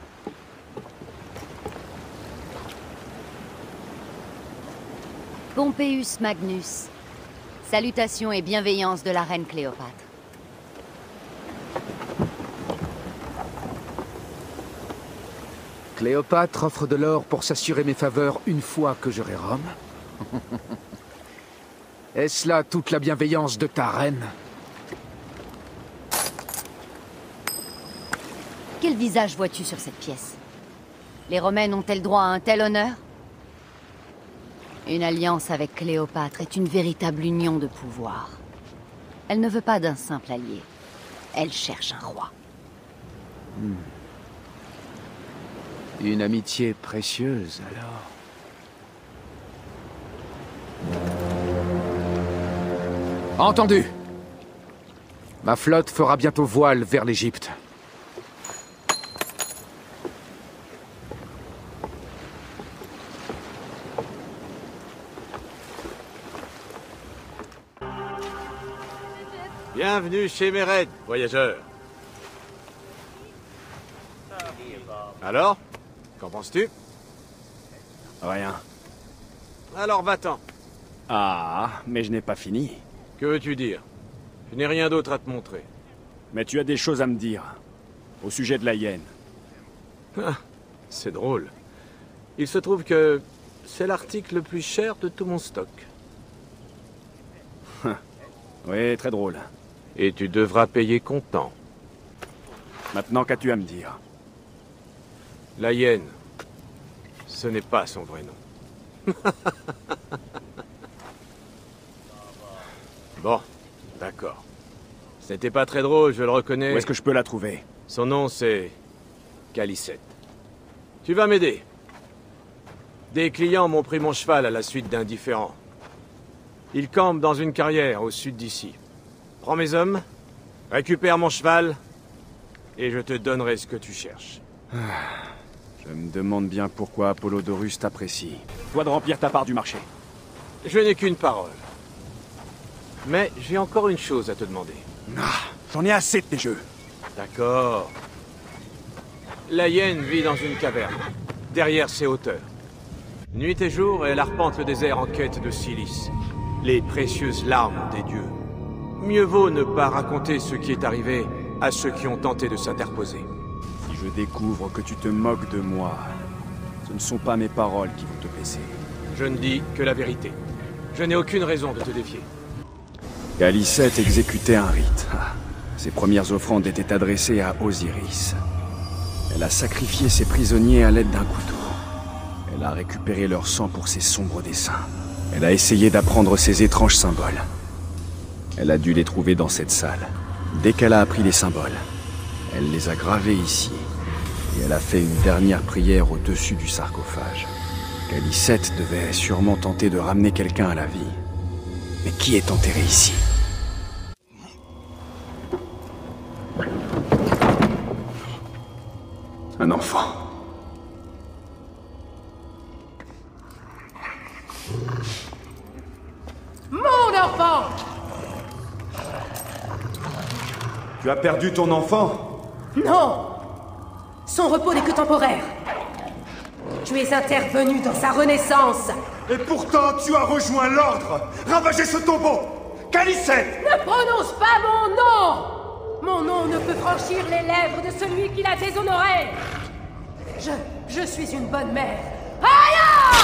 Pompeius Magnus. Salutations et bienveillance de la reine Cléopâtre. Cléopâtre offre de l'or pour s'assurer mes faveurs une fois que j'aurai Rome. Est-ce là toute la bienveillance de ta reine? Quel visage vois-tu sur cette pièce? Les Romaines ont-elles droit à un tel honneur? Une alliance avec Cléopâtre est une véritable union de pouvoir. Elle ne veut pas d'un simple allié. Elle cherche un roi. Hmm. Une amitié précieuse, alors. Entendu. Ma flotte fera bientôt voile vers l'Égypte. Bienvenue chez Mered, voyageurs. Alors, qu'en penses-tu? Rien. Alors va-t'en. Ah, mais je n'ai pas fini. Que veux-tu dire? Je n'ai rien d'autre à te montrer. Mais tu as des choses à me dire. Au sujet de la hyène. Ah, c'est drôle. Il se trouve que c'est l'article le plus cher de tout mon stock. Oui, très drôle. Et tu devras payer comptant. Maintenant, qu'as-tu à me dire? La hyène, ce n'est pas son vrai nom. Bon, d'accord. Ce n'était pas très drôle, je le reconnais. Où est-ce que je peux la trouver? Son nom, c'est... Calicette. Tu vas m'aider. Des clients m'ont pris mon cheval à la suite d'un différend. Ils campent dans une carrière au sud d'ici. Prends mes hommes, récupère mon cheval, et je te donnerai ce que tu cherches. Je me demande bien pourquoi Apollodorus t'apprécie. Toi de remplir ta part du marché. Je n'ai qu'une parole. Mais j'ai encore une chose à te demander. Ah, j'en ai assez de tes jeux. D'accord. La hyène vit dans une caverne, derrière ses hauteurs. Nuit et jour, elle arpente le désert en quête de silice, les précieuses larmes des dieux. Mieux vaut ne pas raconter ce qui est arrivé à ceux qui ont tenté de s'interposer. Si je découvre que tu te moques de moi, ce ne sont pas mes paroles qui vont te blesser. Je ne dis que la vérité. Je n'ai aucune raison de te défier. Calicette exécutait un rite. Ses premières offrandes étaient adressées à Osiris. Elle a sacrifié ses prisonniers à l'aide d'un couteau. Elle a récupéré leur sang pour ses sombres desseins. Elle a essayé d'apprendre ces étranges symboles. Elle a dû les trouver dans cette salle. Dès qu'elle a appris les symboles, elle les a gravés ici. et elle a fait une dernière prière au-dessus du sarcophage. Calicette devait sûrement tenter de ramener quelqu'un à la vie. Mais qui est enterré ici? Un enfant. Mon enfant! Tu as perdu ton enfant? Non! Son repos n'est que temporaire. Tu es intervenu dans sa renaissance. Et pourtant, tu as rejoint l'ordre! Ravagez ce tombeau! Calicette! Ne prononce pas mon nom! Mon nom ne peut franchir les lèvres de celui qui l'a déshonoré. Je... je suis une bonne mère. Aya!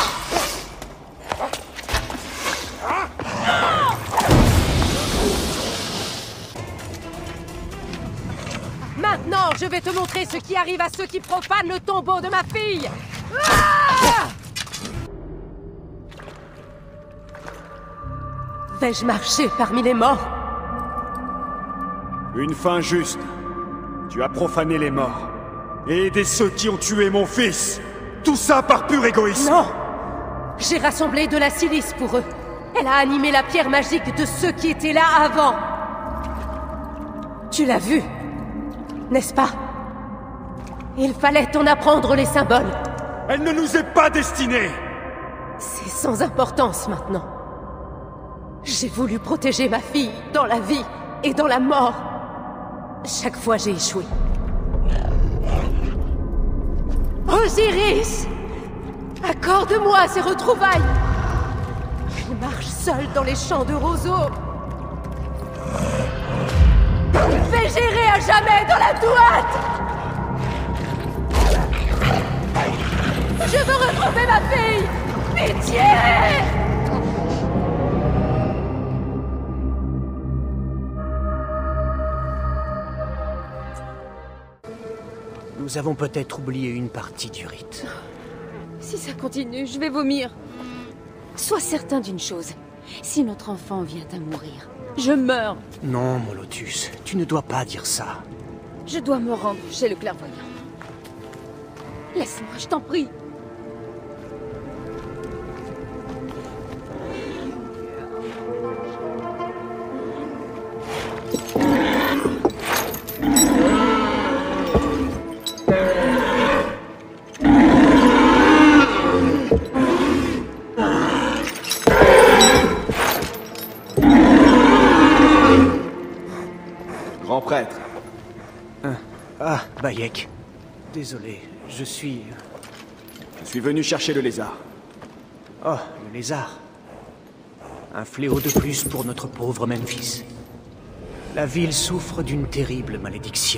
Maintenant, je vais te montrer ce qui arrive à ceux qui profanent le tombeau de ma fille. Ah! Vais-je marcher parmi les morts? Une fin juste. Tu as profané les morts. Et aidé ceux qui ont tué mon fils. Tout ça par pur égoïsme. Non! J'ai rassemblé de la silice pour eux. Elle a animé la pierre magique de ceux qui étaient là avant. Tu l'as vu, n'est-ce pas? Il fallait en apprendre les symboles. Elle ne nous est pas destinée! C'est sans importance maintenant. J'ai voulu protéger ma fille dans la vie et dans la mort. Chaque fois, j'ai échoué. Osiris! Accorde-moi ces retrouvailles! Je marche seul dans les champs de roseaux. Fais gérer à jamais dans la douate! Je veux retrouver ma fille! Pitié! Nous avons peut-être oublié une partie du rite. Si ça continue, je vais vomir. Sois certain d'une chose. Si notre enfant vient à mourir, je meurs. Non, mon Lotus, tu ne dois pas dire ça. Je dois me rendre chez le clairvoyant. Laisse-moi, je t'en prie. Grand prêtre. Hein. Ah, Bayek. Désolé, je suis... Je suis venu chercher le lézard. Oh, le lézard. Un fléau de plus pour notre pauvre Memphis. La ville souffre d'une terrible malédiction.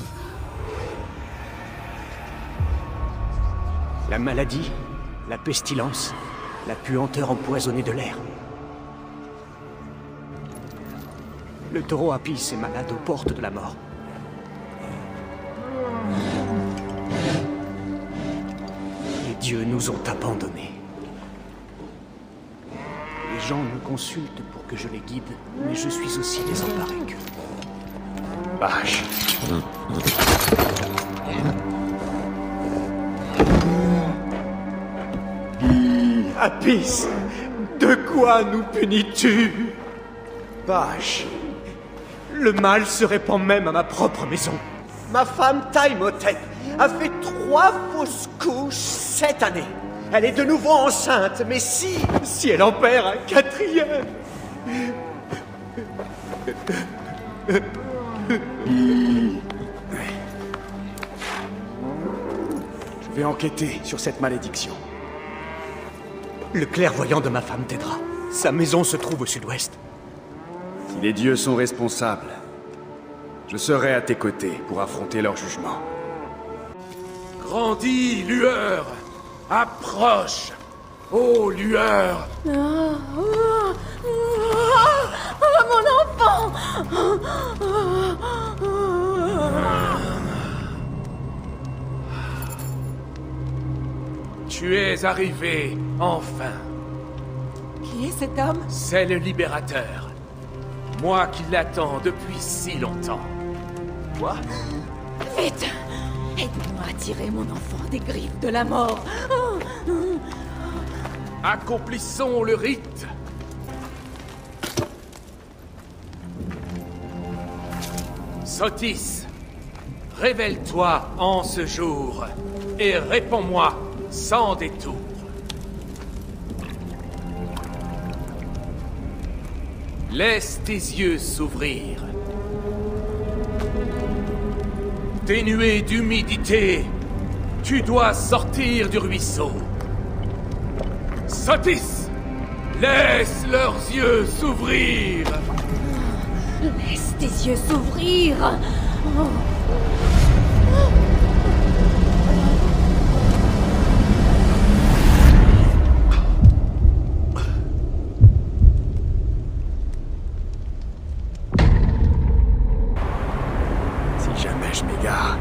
La maladie, la pestilence, la puanteur empoisonnée de l'air. Le taureau Apis est malade aux portes de la mort. Les dieux nous ont abandonnés. Les gens me consultent pour que je les guide, mais je suis aussi désemparé qu'eux. Vache. Apis, de quoi nous punis-tu? Vache. Le mal se répand même à ma propre maison. Ma femme Taimotep a fait trois fausses couches cette année. Elle est de nouveau enceinte, mais si... si elle en perd un quatrième... Je vais enquêter sur cette malédiction. Le clairvoyant de ma femme t'aidera. Sa maison se trouve au sud-ouest. Si les dieux sont responsables, je serai à tes côtés pour affronter leur jugement. Grandis, lueur! Approche! Ô lueur! Oh, oh, oh, oh, mon enfant! Tu es arrivé, enfin. Qui est cet homme? C'est le libérateur. Moi qui l'attends depuis si longtemps. Quoi? Vite! Aide-moi à tirer mon enfant des griffes de la mort. Oh, oh. Accomplissons le rite. Sotis, révèle-toi en ce jour et réponds-moi sans détour. Laisse tes yeux s'ouvrir. Dénué d'humidité, tu dois sortir du ruisseau. Sotis, laisse leurs yeux s'ouvrir. Laisse tes yeux s'ouvrir. Oh. Si jamais je m'égare.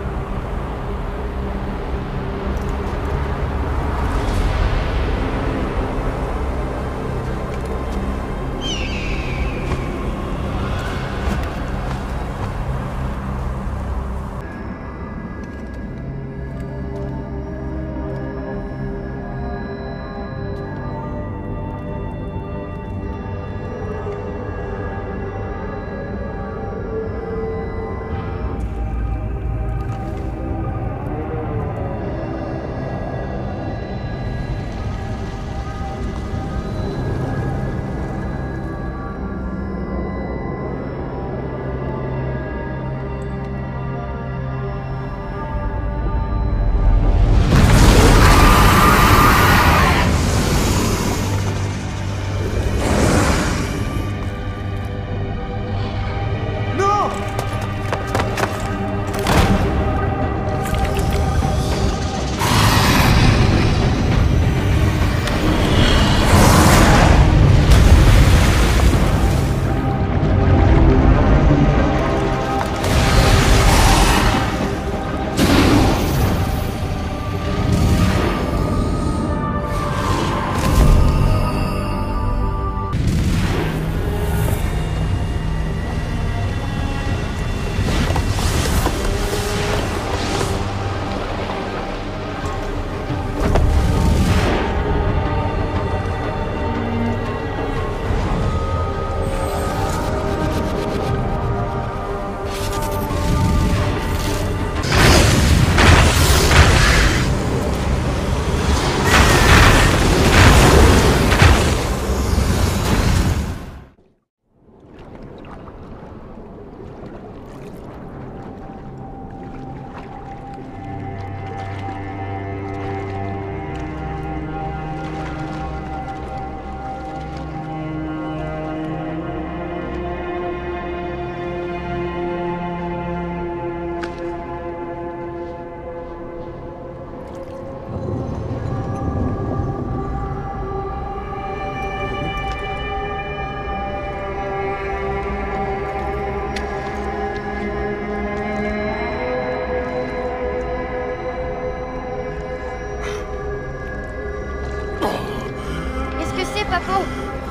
Papo.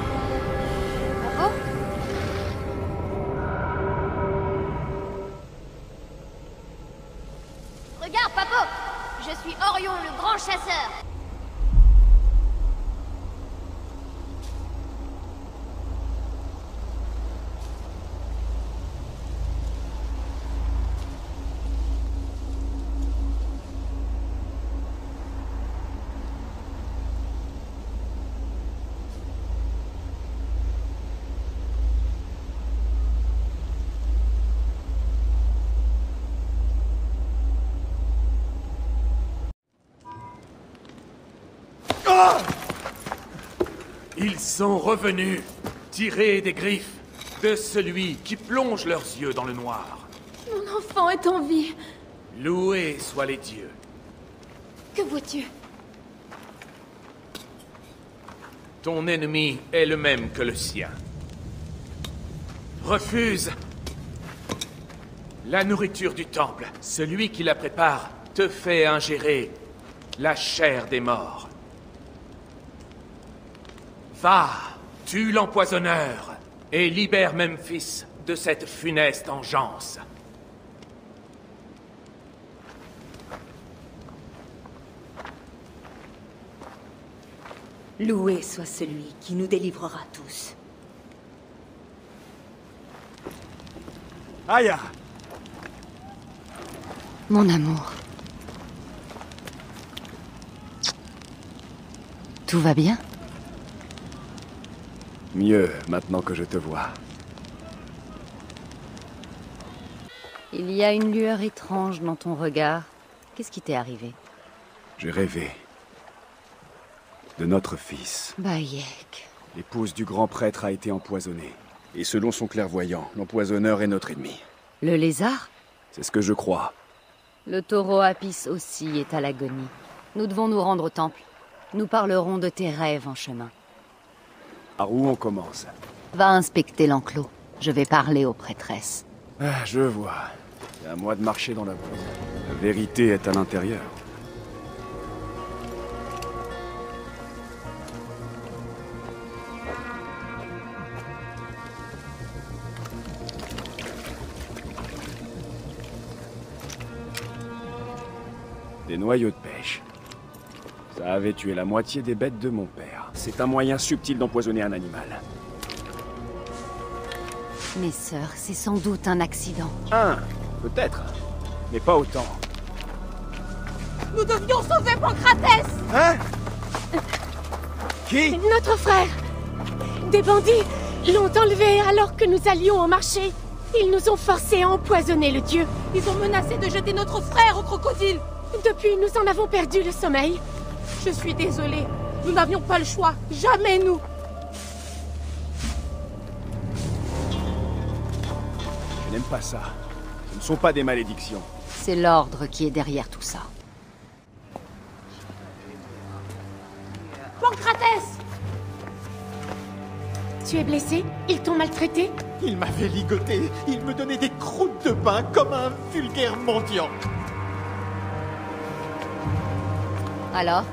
Papo? Regarde, Papo. Je suis Orion, le grand chasseur. Ils sont revenus, tirés des griffes de celui qui plonge leurs yeux dans le noir. Mon enfant est en vie. Loués soient les dieux. Que vois-tu? Ton ennemi est le même que le sien. Refuse la nourriture du temple. Celui qui la prépare te fait ingérer la chair des morts. Va, tue l'empoisonneur et libère Memphis de cette funeste engeance. Loué soit celui qui nous délivrera tous. Aya! Mon amour. Tout va bien? Mieux, maintenant que je te vois. Il y a une lueur étrange dans ton regard. Qu'est-ce qui t'est arrivé? J'ai rêvé. De notre fils. Bayek. L'épouse du grand prêtre a été empoisonnée. Et selon son clairvoyant, l'empoisonneur est notre ennemi. Le lézard? C'est ce que je crois. Le taureau Apis aussi est à l'agonie. Nous devons nous rendre au temple. Nous parlerons de tes rêves en chemin. Par où on commence? Va inspecter l'enclos. Je vais parler aux prêtresses. Ah, je vois. C'est à moi de marcher dans la boue. La vérité est à l'intérieur. Des noyaux de pêche. Ça avait tué la moitié des bêtes de mon père. C'est un moyen subtil d'empoisonner un animal. Mes sœurs, c'est sans doute un accident. Un, peut-être, mais pas autant. Nous devions sauver Pancratès! Hein? Qui? Notre frère! Des bandits l'ont enlevé alors que nous allions au marché. Ils nous ont forcés à empoisonner le dieu. Ils ont menacé de jeter notre frère au crocodile. Depuis, nous en avons perdu le sommeil. Je suis désolée. Nous n'avions pas le choix. Jamais nous. Je n'aime pas ça. Ce ne sont pas des malédictions. C'est l'ordre qui est derrière tout ça. Pancratès! Tu es blessé? Ils t'ont maltraité? Il m'avait ligoté. Il me donnait des croûtes de pain comme un vulgaire mendiant. Alors?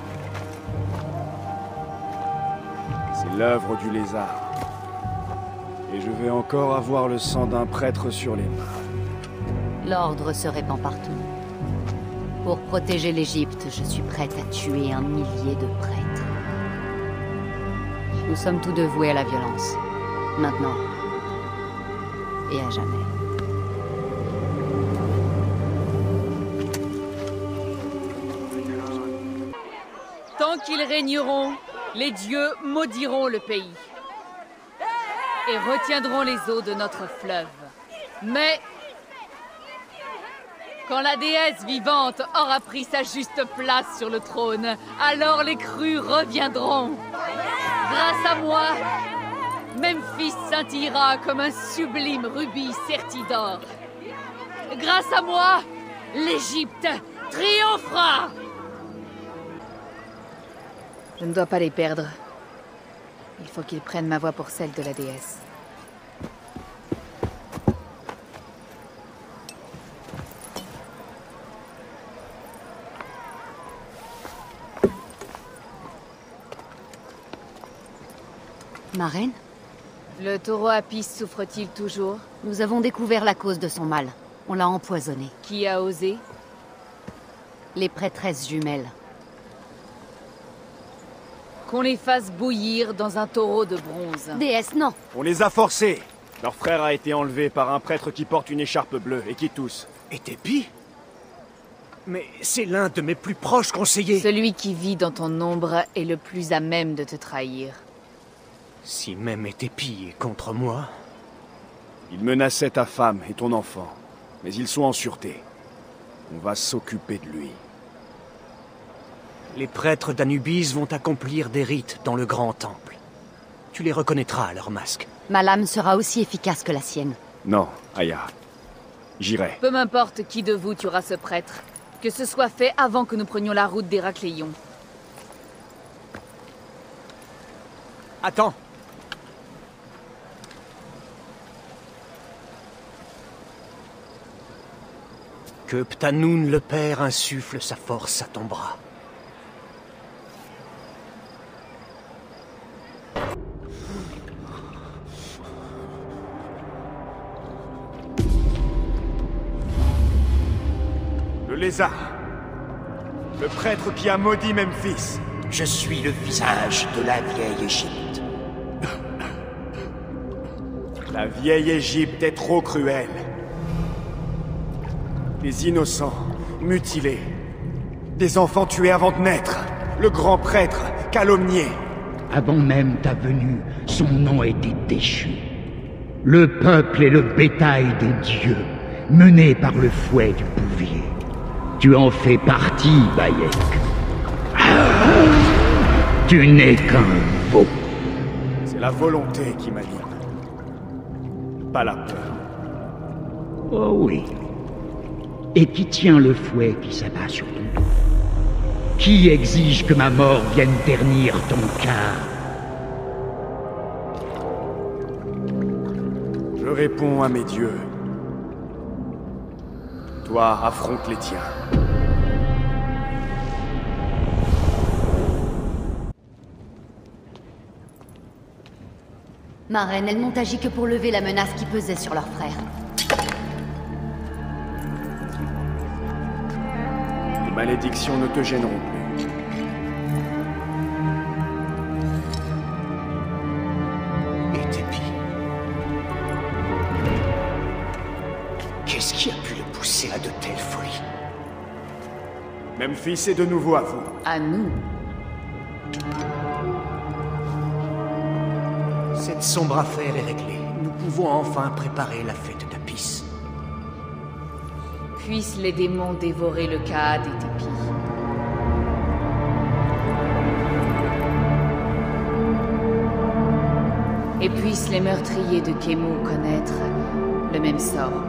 C'est l'œuvre du lézard. Et je vais encore avoir le sang d'un prêtre sur les mains. L'ordre se répand partout. Pour protéger l'Égypte, je suis prête à tuer un millier de prêtres. Nous sommes tous deux voués à la violence. Maintenant. Et à jamais. Tant qu'ils régneront, les dieux maudiront le pays et retiendront les eaux de notre fleuve. Mais quand la déesse vivante aura pris sa juste place sur le trône, alors les crues reviendront. Grâce à moi, Memphis scintillera comme un sublime rubis serti d'or. Grâce à moi, l'Égypte triomphera. Je ne dois pas les perdre. Il faut qu'ils prennent ma voix pour celle de la déesse. Marraine? Le taureau Apis souffre-t-il toujours? Nous avons découvert la cause de son mal. On l'a empoisonné. Qui a osé? Les prêtresses jumelles. Qu'on les fasse bouillir dans un taureau de bronze. Déesse, non! On les a forcés. Leur frère a été enlevé par un prêtre qui porte une écharpe bleue et qui tousse. Et Tépi? Mais c'est l'un de mes plus proches conseillers. Celui qui vit dans ton ombre est le plus à même de te trahir. Si même Tépi est contre moi... Il menaçait ta femme et ton enfant. Mais ils sont en sûreté. On va s'occuper de lui. Les prêtres d'Anubis vont accomplir des rites dans le grand temple. Tu les reconnaîtras à leur masque. Ma lame sera aussi efficace que la sienne. Non, Aya. J'irai. Peu m'importe qui de vous tuera ce prêtre. Que ce soit fait avant que nous prenions la route d'Héracléon. Attends. Que Ptanoun le père insuffle sa force à ton bras. Le lézard. Le prêtre qui a maudit Memphis. Je suis le visage de la vieille Égypte. La vieille Égypte est trop cruelle. Les innocents, mutilés. Des enfants tués avant de naître. Le grand prêtre, calomnié. Avant même ta venue, son nom était déchu. Le peuple est le bétail des dieux, mené par le fouet du bouvier. Tu en fais partie, Bayek. Tu n'es qu'un veau. C'est la volonté qui m'anime. Pas la peur. Oh oui. Et qui tient le fouet qui s'abat sur ton dos? Qui exige que ma mort vienne ternir ton cœur? Je réponds à mes dieux. Toi, affronte les tiens. Ma reine, elles n'ont agi que pour lever la menace qui pesait sur leur frère. Les malédictions ne te gêneront plus. Et Tépi. Qu'est-ce qui a pu le pousser à de telles folies? Memphis est de nouveau à vous. À nous? Cette sombre affaire est réglée. Nous pouvons enfin préparer la fête d'Apis. Puissent les démons dévorer le Kaad et Tépi. Et puissent les meurtriers de Kemu connaître le même sort.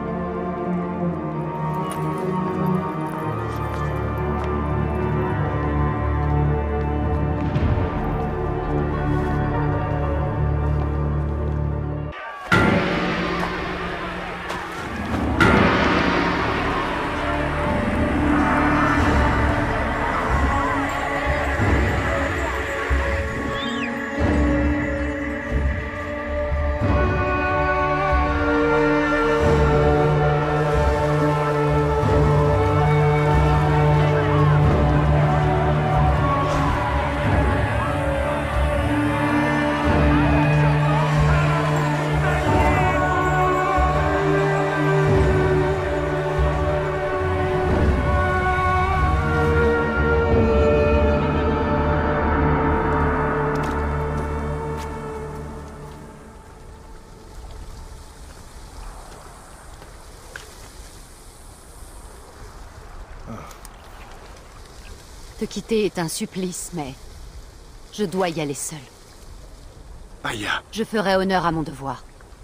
Te quitter est un supplice, mais je dois y aller seule. Aya. Je ferai honneur à mon devoir.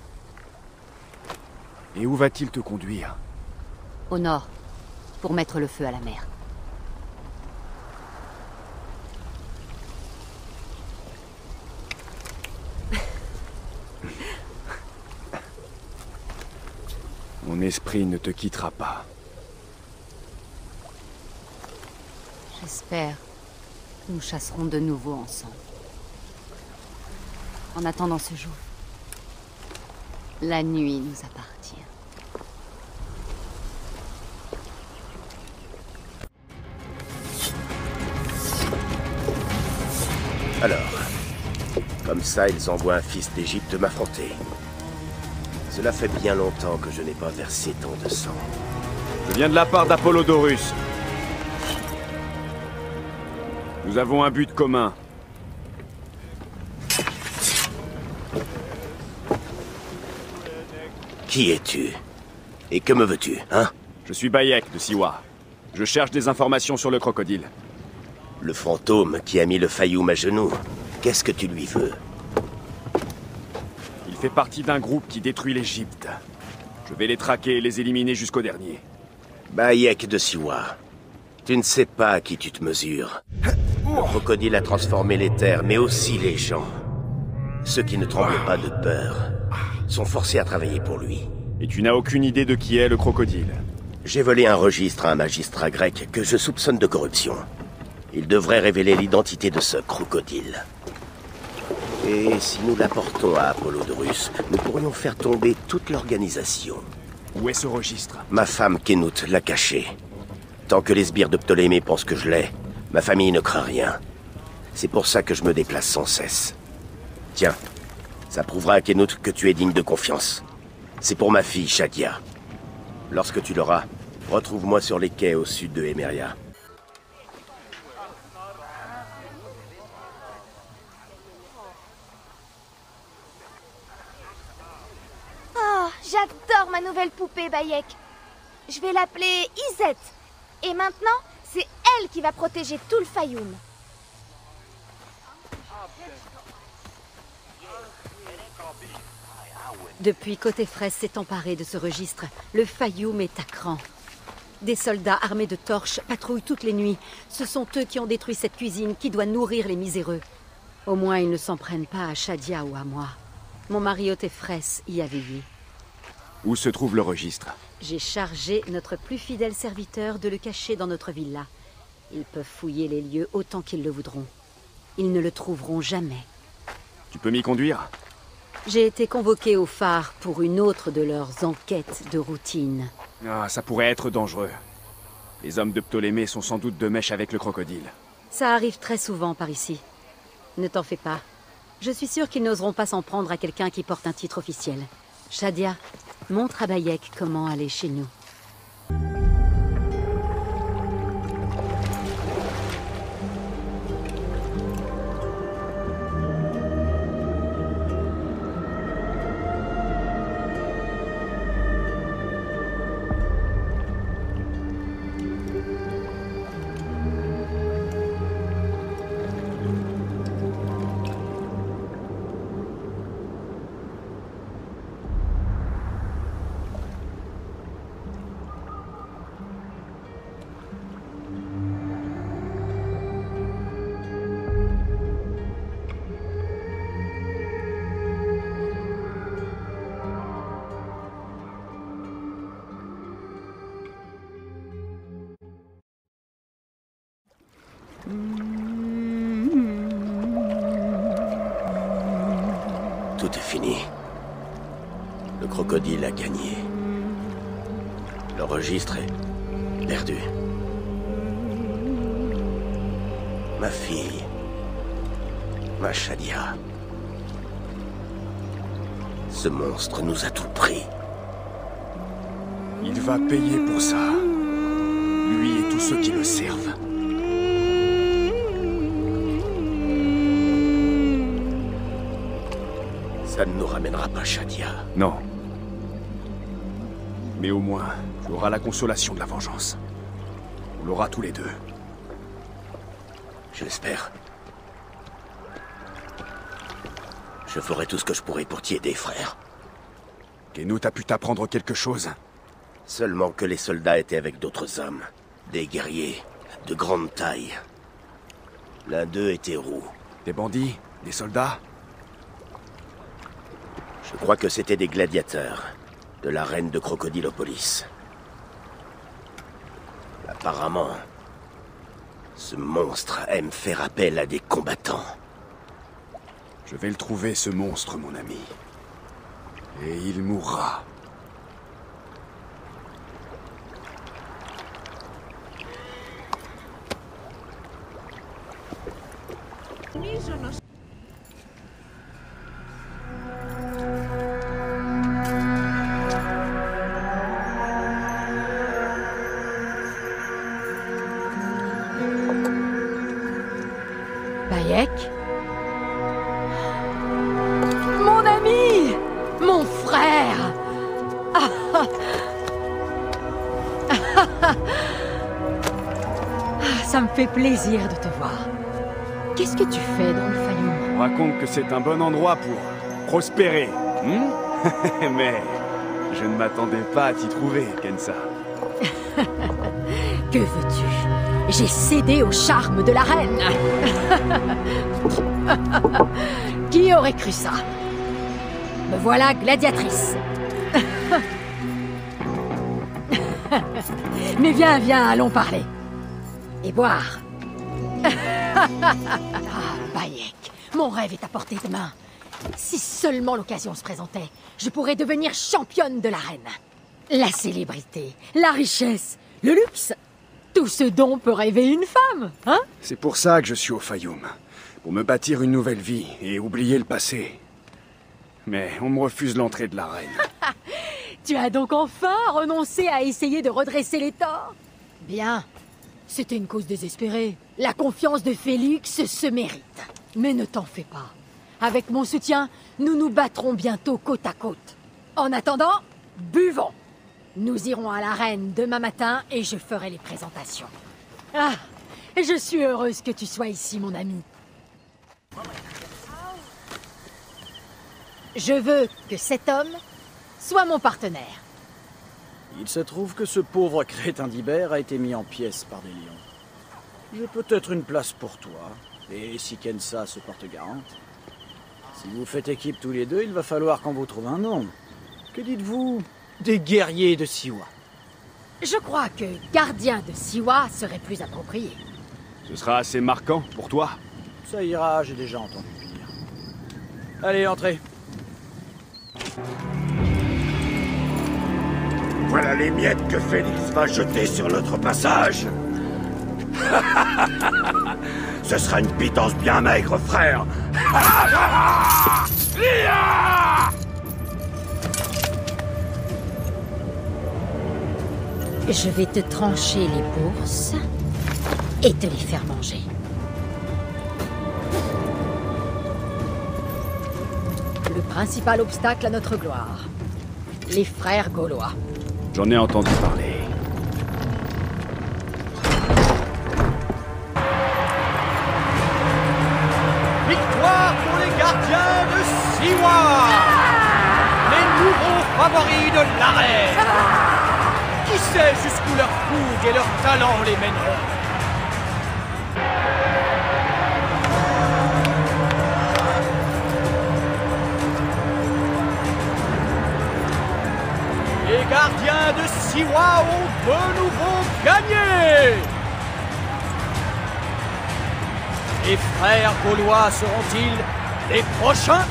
Et où va-t-il te conduire? Au nord, pour mettre le feu à la mer. Mon esprit ne te quittera pas. J'espère que nous chasserons de nouveau ensemble. En attendant ce jour, la nuit nous appartient. Alors, comme ça, ils envoient un fils d'Égypte m'affronter. Cela fait bien longtemps que je n'ai pas versé tant de sang. Je viens de la part d'Apollodorus. Nous avons un but commun. Qui es-tu? Et que me veux-tu, hein? Je suis Bayek de Siwa. Je cherche des informations sur le crocodile. Le fantôme qui a mis le Fayoum à genoux. Qu'est-ce que tu lui veux? Il fait partie d'un groupe qui détruit l'Égypte. Je vais les traquer et les éliminer jusqu'au dernier. Bayek de Siwa. Tu ne sais pas à qui tu te mesures. Le crocodile a transformé les terres, mais aussi les gens. Ceux qui ne tremblent pas de peur sont forcés à travailler pour lui. Et tu n'as aucune idée de qui est le crocodile? J'ai volé un registre à un magistrat grec que je soupçonne de corruption. Il devrait révéler l'identité de ce crocodile. Et si nous l'apportons à Apollodorus, nous pourrions faire tomber toute l'organisation. Où est ce registre? Ma femme Kenut l'a caché. Tant que les sbires de Ptolémée pensent que je l'ai, ma famille ne craint rien. C'est pour ça que je me déplace sans cesse. Tiens, ça prouvera à Kenut que tu es digne de confiance. C'est pour ma fille, Shadia. Lorsque tu l'auras, retrouve-moi sur les quais au sud de Emeria. Oh, j'adore ma nouvelle poupée, Bayek. Je vais l'appeler Izette. Et maintenant, c'est elle qui va protéger tout le Fayoum. Depuis qu'Côté Fraisse s'est emparé de ce registre, le Fayoum est à cran. Des soldats armés de torches patrouillent toutes les nuits. Ce sont eux qui ont détruit cette cuisine qui doit nourrir les miséreux. Au moins, ils ne s'en prennent pas à Shadia ou à moi. Mon mari Côté Fraisse y a veillé. Où se trouve le registre? J'ai chargé notre plus fidèle serviteur de le cacher dans notre villa. Ils peuvent fouiller les lieux autant qu'ils le voudront. Ils ne le trouveront jamais. Tu peux m'y conduire? J'ai été convoqué au phare pour une autre de leurs enquêtes de routine. Ah, ça pourrait être dangereux. Les hommes de Ptolémée sont sans doute de mèche avec le crocodile. Ça arrive très souvent par ici. Ne t'en fais pas. Je suis sûre qu'ils n'oseront pas s'en prendre à quelqu'un qui porte un titre officiel. Shadia, montre à Bayek comment aller chez nous. Tout est fini. Le crocodile a gagné. Le registre est perdu. Ma fille. Ma Shadia. Ce monstre nous a tout pris. Il va payer pour ça. Lui et tous ceux qui le servent. Ça ne nous ramènera pas Shadia. Non. Mais au moins, tu auras la consolation de la vengeance. On l'aura tous les deux. J'espère. Je ferai tout ce que je pourrai pour t'y aider, frère. Kenut a pu t'apprendre quelque chose? Seulement que les soldats étaient avec d'autres hommes. Des guerriers, de grande taille. L'un d'eux était roux. Des bandits? Des soldats? Je crois que c'était des gladiateurs, de la reine de Crocodilopolis. Apparemment, ce monstre aime faire appel à des combattants. Je vais le trouver, ce monstre, mon ami. Et il mourra. Bayek? Mon ami! Mon frère! Ah, ah. Ah, ah. Ça me fait plaisir de te voir. Qu'est-ce que tu fais dans le Fayoum? On raconte que c'est un bon endroit pour prospérer. Hmm? Mais je ne m'attendais pas à t'y trouver, Kensa. Que veux-tu? J'ai cédé au charme de la reine. Qui aurait cru ça? Me voilà gladiatrice. Mais viens, viens, allons parler. Et boire. Ah, Bayek, mon rêve est à portée de main. Si seulement l'occasion se présentait, je pourrais devenir championne de l'arène. La célébrité, la richesse, le luxe, tout ce dont peut rêver une femme, hein? C'est pour ça que je suis au Fayoum. pour me bâtir une nouvelle vie et oublier le passé. Mais on me refuse l'entrée de l'arène. Tu as donc enfin renoncé à essayer de redresser les torts? Bien. C'était une cause désespérée. La confiance de Félix se mérite. Mais ne t'en fais pas. Avec mon soutien, nous nous battrons bientôt côte à côte. En attendant, buvons. Nous irons à l'arène demain matin et je ferai les présentations. Ah, je suis heureuse que tu sois ici, mon ami. Je veux que cet homme soit mon partenaire. Il se trouve que ce pauvre crétin d'Ibert a été mis en pièces par des lions. J'ai peut-être une place pour toi, et si Kensa se porte garante. Si vous faites équipe tous les deux, il va falloir qu'on vous trouve un nom. Que dites-vous des guerriers de Siwa? Je crois que gardien de Siwa serait plus approprié. Ce sera assez marquant pour toi. Ça ira, j'ai déjà entendu pire. Allez, entrez. Voilà les miettes que Félix va jeter sur notre passage. Ce sera une pitance bien maigre, frère. Je vais te trancher les bourses et te les faire manger. Le principal obstacle à notre gloire. Les frères gaulois. J'en ai entendu parler. Victoire pour les gardiens de Siwa, les nouveaux favoris de l'arène. Qui sait jusqu'où leur fougue et leur talent les mèneront? Les gardiens de Siwa ont de nouveau gagné. Les frères gaulois seront-ils les prochains?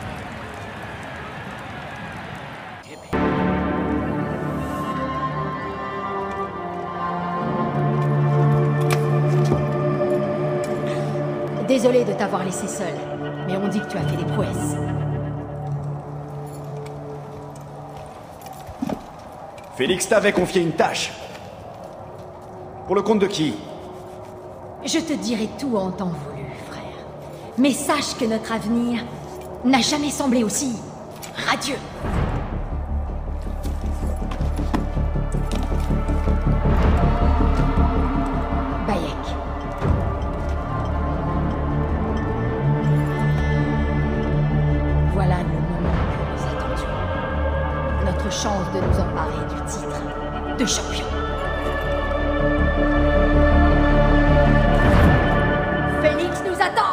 Désolé de t'avoir laissé seul, mais on dit que tu as fait des prouesses. Félix t'avait confié une tâche. Pour le compte de qui? Je te dirai tout en temps voulu, frère. Mais sache que notre avenir n'a jamais semblé aussi radieux. Bayek. Voilà le moment que nous attendions. Notre chance de nous emparer du titre de champion. Félix nous attend!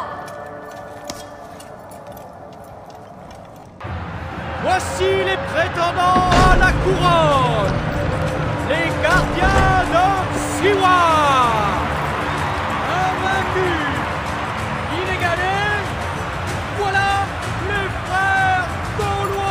Voici les prétendants à la couronne! Les gardiens de Siwa! Invaincus! Inégalés! Voilà les frères gaulois!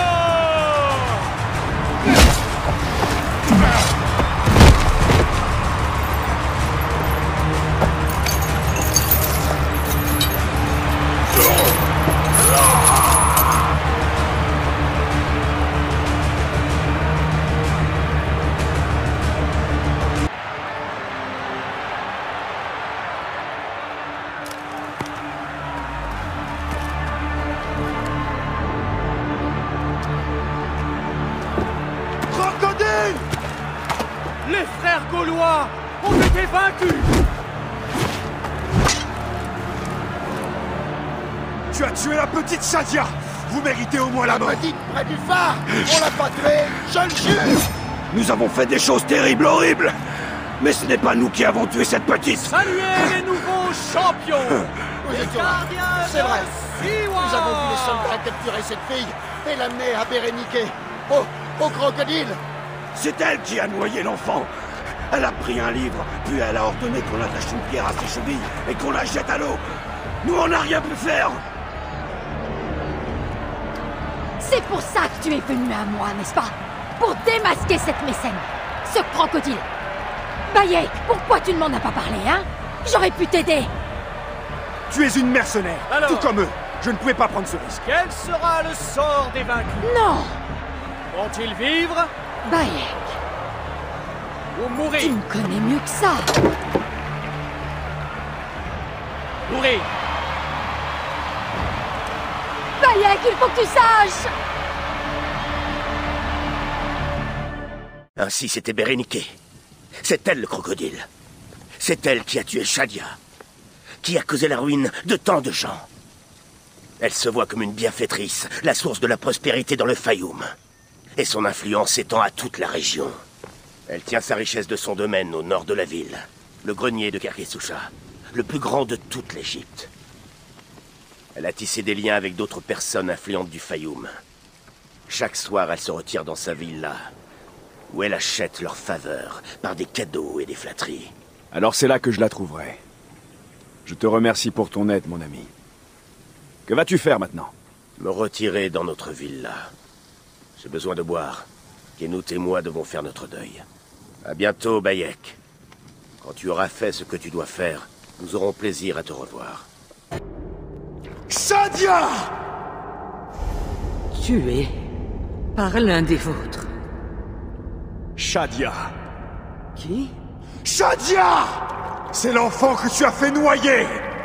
Crocodile! Les frères gaulois ont été vaincus! Tu as tué la petite Shadia. Vous méritez au moins la mort. Petite près du phare! On l'a pas tué, je le jure! Nous avons fait des choses terribles, horribles! Mais ce n'est pas nous qui avons tué cette petite! Saluez les nouveaux champions! Les gardiens C'est vrai! de Siwa! Nous avons vu les soldats capturer cette fille et l'amener à Béréniké, au, au crocodile! C'est elle qui a noyé l'enfant! Elle a pris un livre, puis elle a ordonné qu'on attache une pierre à ses chevilles et qu'on la jette à l'eau! Nous, on n'a rien pu faire! C'est pour ça que tu es venu à moi, n'est-ce pas? Pour démasquer cette mécène, ce crocodile. Bayek, pourquoi tu ne m'en as pas parlé, hein? J'aurais pu t'aider. Tu es une mercenaire, Alors, tout comme eux. Je ne pouvais pas prendre ce risque. quel sera le sort des vaincus? Non! Vont-ils vivre Bayek, ou mourir? tu me connais mieux que ça. Mourir. Bayek, il faut que tu saches! Ainsi, c'était Béréniké. C'est elle le crocodile. C'est elle qui a tué Shadia, qui a causé la ruine de tant de gens. Elle se voit comme une bienfaitrice, la source de la prospérité dans le Fayoum. Et son influence s'étend à toute la région. Elle tient sa richesse de son domaine au nord de la ville, le grenier de Kerkesusha, le plus grand de toute l'Égypte. Elle a tissé des liens avec d'autres personnes influentes du Fayoum. Chaque soir, elle se retire dans sa villa, où elle achète leur faveur par des cadeaux et des flatteries. Alors c'est là que je la trouverai. Je te remercie pour ton aide, mon ami. Que vas-tu faire maintenant? Me retirer dans notre villa. J'ai besoin de boire. Kenout et moi devons faire notre deuil. À bientôt, Bayek. Quand tu auras fait ce que tu dois faire, nous aurons plaisir à te revoir. Shadia! Tué par l'un des vôtres. Shadia. Qui? Shadia! C'est l'enfant que tu as fait noyer!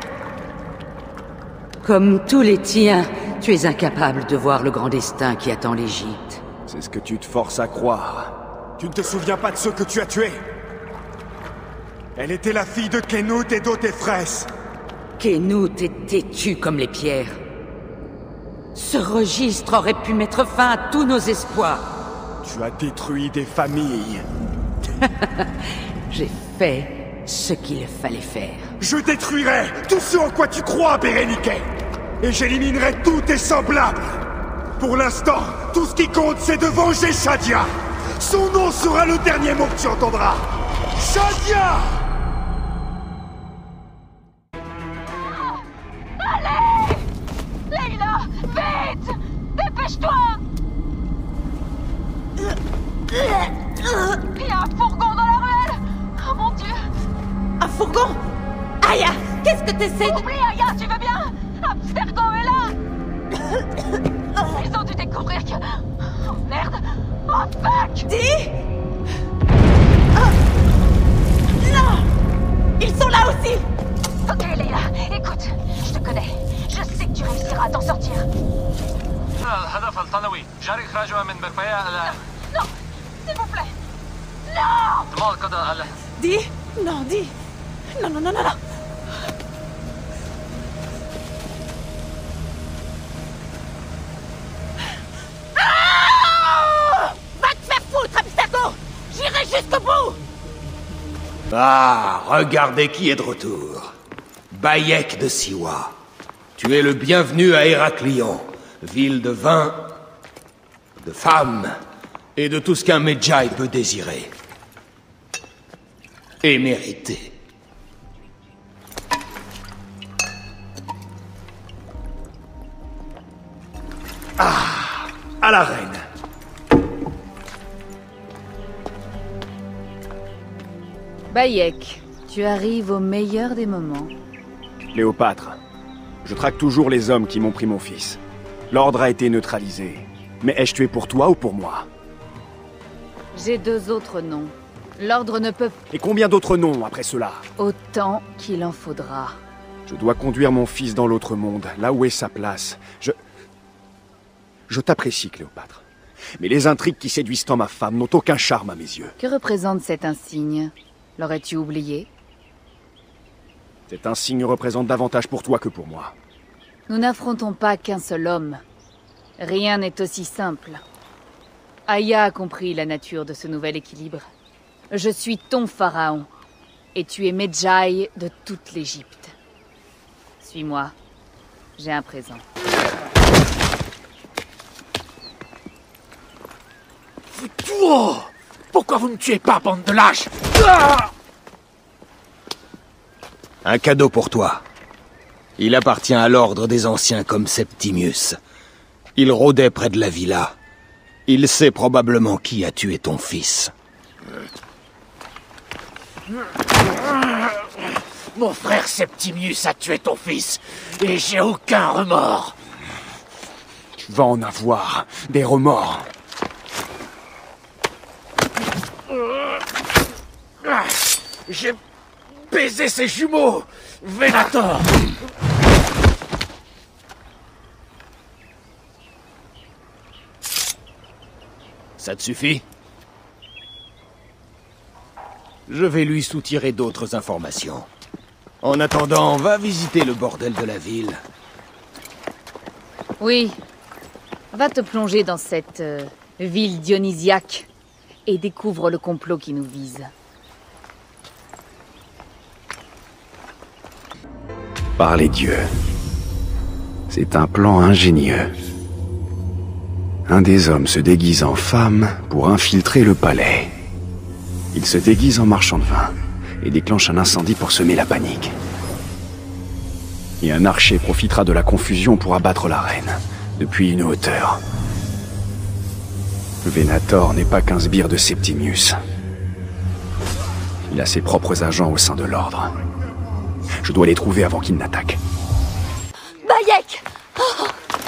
Comme tous les tiens, tu es incapable de voir le grand destin qui attend l'Égypte. C'est ce que tu te forces à croire. Tu ne te souviens pas de ceux que tu as tués? Elle était la fille de Kenout et d'Otefres. Kenout est têtu comme les pierres. Ce registre aurait pu mettre fin à tous nos espoirs. Tu as détruit des familles. J'ai fait ce qu'il fallait faire. Je détruirai tout ce en quoi tu crois, Béréniké. Et j'éliminerai tous tes semblables. Pour l'instant, tout ce qui compte, c'est de venger Shadia. Son nom sera le dernier mot que tu entendras. Shadia! Allez! Leila, vite! Dépêche-toi! Il y a un fourgon dans la ruelle! Oh mon Dieu! Un fourgon? Aya, qu'est-ce que t'essaies de... Oublie, Aya, tu veux bien? Abstergo est là! Ils ont dû découvrir que... Oh merde! Oh fuck! Dis! Oh. Non! Ils sont là aussi! Ok, Leila, écoute, je te connais. Je sais que tu réussiras à t'en sortir. Non, s'il vous plaît! Non! Dis! Non, dis! Non, non, non, non, non! Ah! Va te faire foutre, Abstergo! J'irai jusqu'au bout! Ah, regardez qui est de retour. Bayek de Siwa. Tu es le bienvenu à Héraclion, ville de vin, de femmes et de tout ce qu'un Medjay peut désirer. Et mériter. Ah, à la reine. Bayek, tu arrives au meilleur des moments. Cléopâtre, je traque toujours les hommes qui m'ont pris mon fils. L'ordre a été neutralisé. Mais ai-je tué pour toi ou pour moi? J'ai deux autres noms. L'ordre ne peut... Et combien d'autres noms après cela? Autant qu'il en faudra. Je dois conduire mon fils dans l'autre monde, là où est sa place. Je... Je t'apprécie, Cléopâtre. Mais les intrigues qui séduisent tant ma femme n'ont aucun charme à mes yeux. Que représente cet insigne? L'aurais-tu oublié? Cet insigne représente davantage pour toi que pour moi. Nous n'affrontons pas qu'un seul homme. Rien n'est aussi simple. Aya a compris la nature de ce nouvel équilibre. Je suis ton pharaon, et tu es Medjay de toute l'Égypte. Suis-moi. J'ai un présent. Futuo! Pourquoi vous ne tuez pas, bande de lâches? Ah! Un cadeau pour toi. Il appartient à l'ordre des anciens comme Septimius. Il rôdait près de la villa. Il sait probablement qui a tué ton fils. Mon frère Septimius a tué ton fils, et j'ai aucun remords. Tu vas en avoir des remords. J'ai baisé ses jumeaux, Venator. Ça te suffit? Je vais lui soutirer d'autres informations. En attendant, va visiter le bordel de la ville. Oui. Va te plonger dans cette euh, ville dionysiaque et découvre le complot qui nous vise. Par les dieux. C'est un plan ingénieux. Un des hommes se déguise en femme pour infiltrer le palais. Il se déguise en marchand de vin et déclenche un incendie pour semer la panique. Et un archer profitera de la confusion pour abattre la reine, depuis une hauteur. Venator n'est pas qu'un sbire de Septimius. Il a ses propres agents au sein de l'ordre. Je dois les trouver avant qu'ils n'attaquent. Bayek! Oh.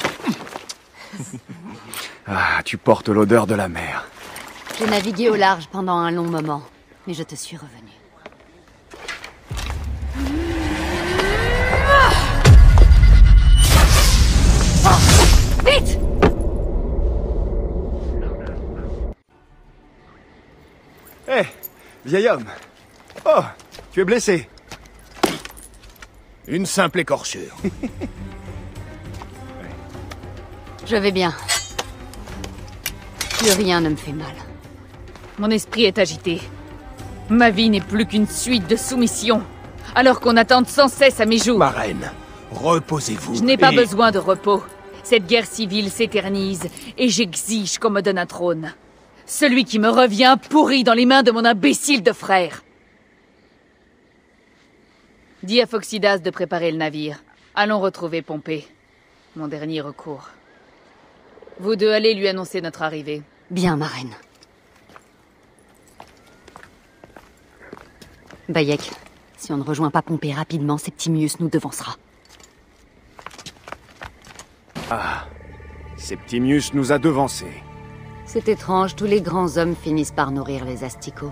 Ah, tu portes l'odeur de la mer. J'ai navigué au large pendant un long moment, mais je te suis revenu. Vite! Hé, hey, vieil homme. Oh, tu es blessé. Une simple écorchure. Je vais bien. Plus rien ne me fait mal. Mon esprit est agité. Ma vie n'est plus qu'une suite de soumissions, alors qu'on attende sans cesse à mes jours. Ma reine, reposez-vous. Je n'ai pas et... besoin de repos. Cette guerre civile s'éternise, et j'exige qu'on me donne un trône. Celui qui me revient pourri dans les mains de mon imbécile de frère. Dis à Phoxidas de préparer le navire. Allons retrouver Pompée. Mon dernier recours. Vous deux allez lui annoncer notre arrivée. Bien, ma reine. Bayek, si on ne rejoint pas Pompée rapidement, Septimius nous devancera. Ah, Septimius nous a devancés. C'est étrange, tous les grands hommes finissent par nourrir les asticots.